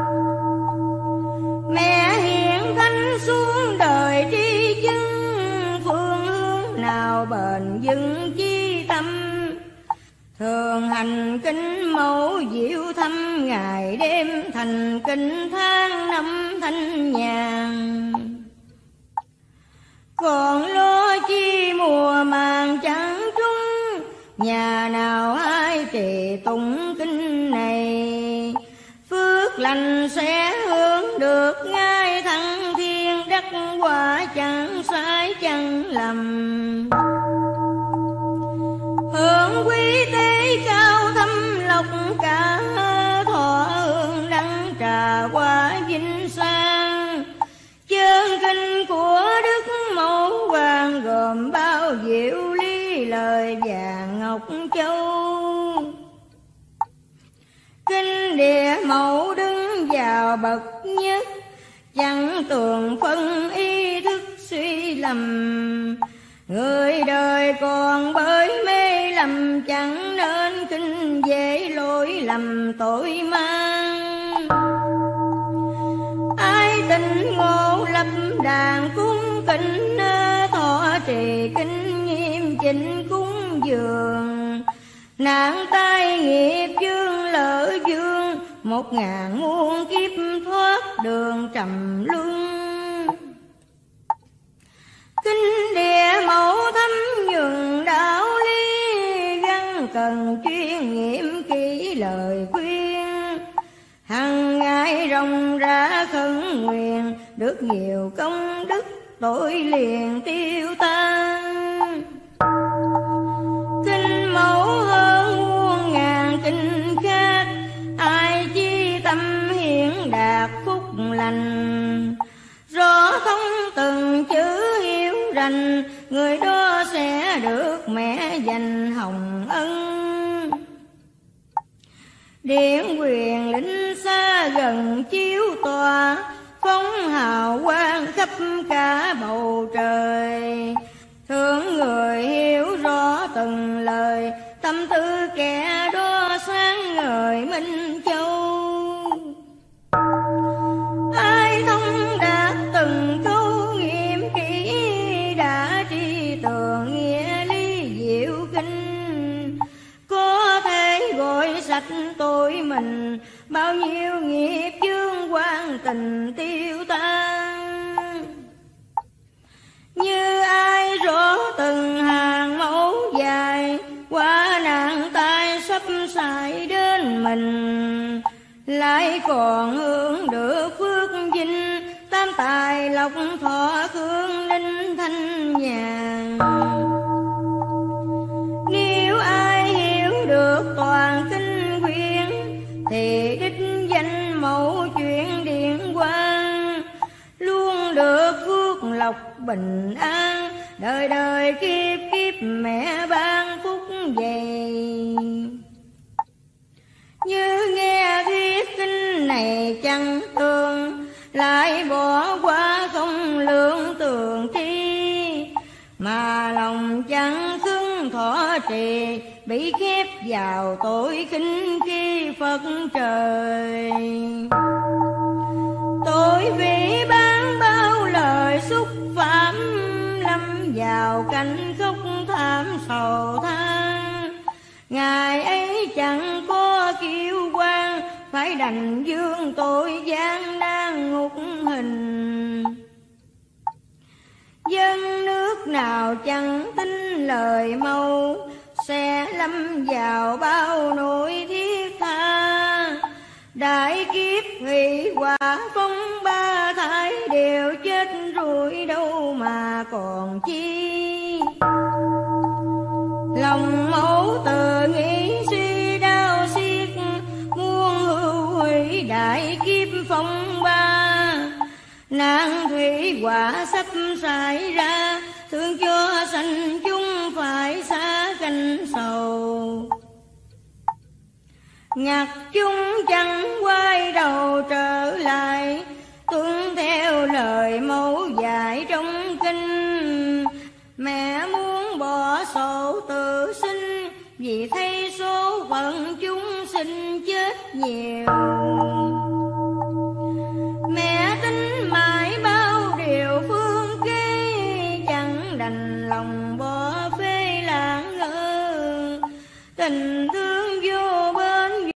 Mẹ hiện thánh xuống đời tri chứng, phương hướng nào bền vững chi tâm. Thường hành kinh mẫu diệu thăm, ngày đêm thành kinh tháng năm thanh nhàn. Còn lo chi mùa màng chẳng trúng, nhà nào ai trì tụng kinh này. Phước lành sẽ hướng được ngay thăng thiên, đắc quả chẳng sai chẳng lầm. Hưởng quý tế cao thâm lộc cả, thọ hương đăng trà qua vinh sang. Chân kinh của Đức Mẫu Hoàng gồm bao diệu lý lời vàng ngọc châu. Kinh Địa Mẫu đứng vào bậc nhất, chẳng tường phân ý thức suy lầm. Người đời còn bởi mê lầm, chẳng nên kinh dễ lỗi lầm tội mang. Ai tình ngộ lập đàn cung kính, thọ trì kinh nghiêm chỉnh cúng dường. Nạn tai nghiệp dương lỡ dương, 1000 muôn kiếp thoát đường trầm luân. Kinh Địa Mẫu thấm nhuần đạo lý, gắn cần chuyên nghiệm kỹ lời khuyên. Hằng ngày ròng ra khấn nguyện, được nhiều công đức tội liền tiêu tan. Kinh Mẫu hơn muôn ngàn kinh khác, ai chi tâm hiện đạt phúc lành. Rõ thông từng chữ hiếu rành, người đó sẽ được mẹ dành hồng ân. Điện quyền lính xa gần chiếu tòa, phóng hào quang khắp cả bầu trời. Thương người hiểu rõ từng lời, tâm tư kẻ đó sáng ngời minh châu. Ai thông đạt từng câu nghiệm kỹ, đã tri tường nghĩa lý diệu kinh. Có thể gọi sạch tội mình, bao nhiêu nghiệp chướng quan tình tiêu tan. Như ai rõ từng hàng mẫu dài, qua nạn tai sắp xảy đến mình. Lại còn hưởng được phước vinh, tam tài lộc thọ hương linh thanh nhàn. Nếu ai hiểu được toàn kinh quyển, thì đích danh mẫu chuyện điện quang. Luôn được phước lộc bình an, đời đời kiếp kiếp mẹ ban phúc dày. Như nghe thuyết kinh này chẳng tường, lại bỏ qua không lượng tường tri. Mà lòng chẳng khứng thọ trì, bị khép vào tội khinh khi Phật trời. Tội vì ban bao lời xúc phạm, lâm vào cảnh khóc thảm sầu than. Ngày ấy chẳng có kiêu quan, phải đành dương tội gian nan ngục hình. Dân nước nào chẳng tin lời mâu, sẽ lâm vào bao nỗi thiết tha. Đại kiếp hủy quả phong ba thái đều đuổi đâu mà còn chi. Lòng mẫu tự nghĩ suy đau xiết, muôn hưu hủy đại kiếp phong ba. Nạn thủy họa sắp xảy ra, thương cho sanh chúng phải xa canh sầu. Ngặt chúng chẳng quay đầu trở lại, tuân theo lời mẫu dạy trong kinh. Mẹ muốn bỏ sổ tự sinh, vì thấy số phận chúng sinh chết nhiều. Mẹ tính mãi bao điều phương kế, chẳng đành lòng bỏ phê lãng ngơ. Tình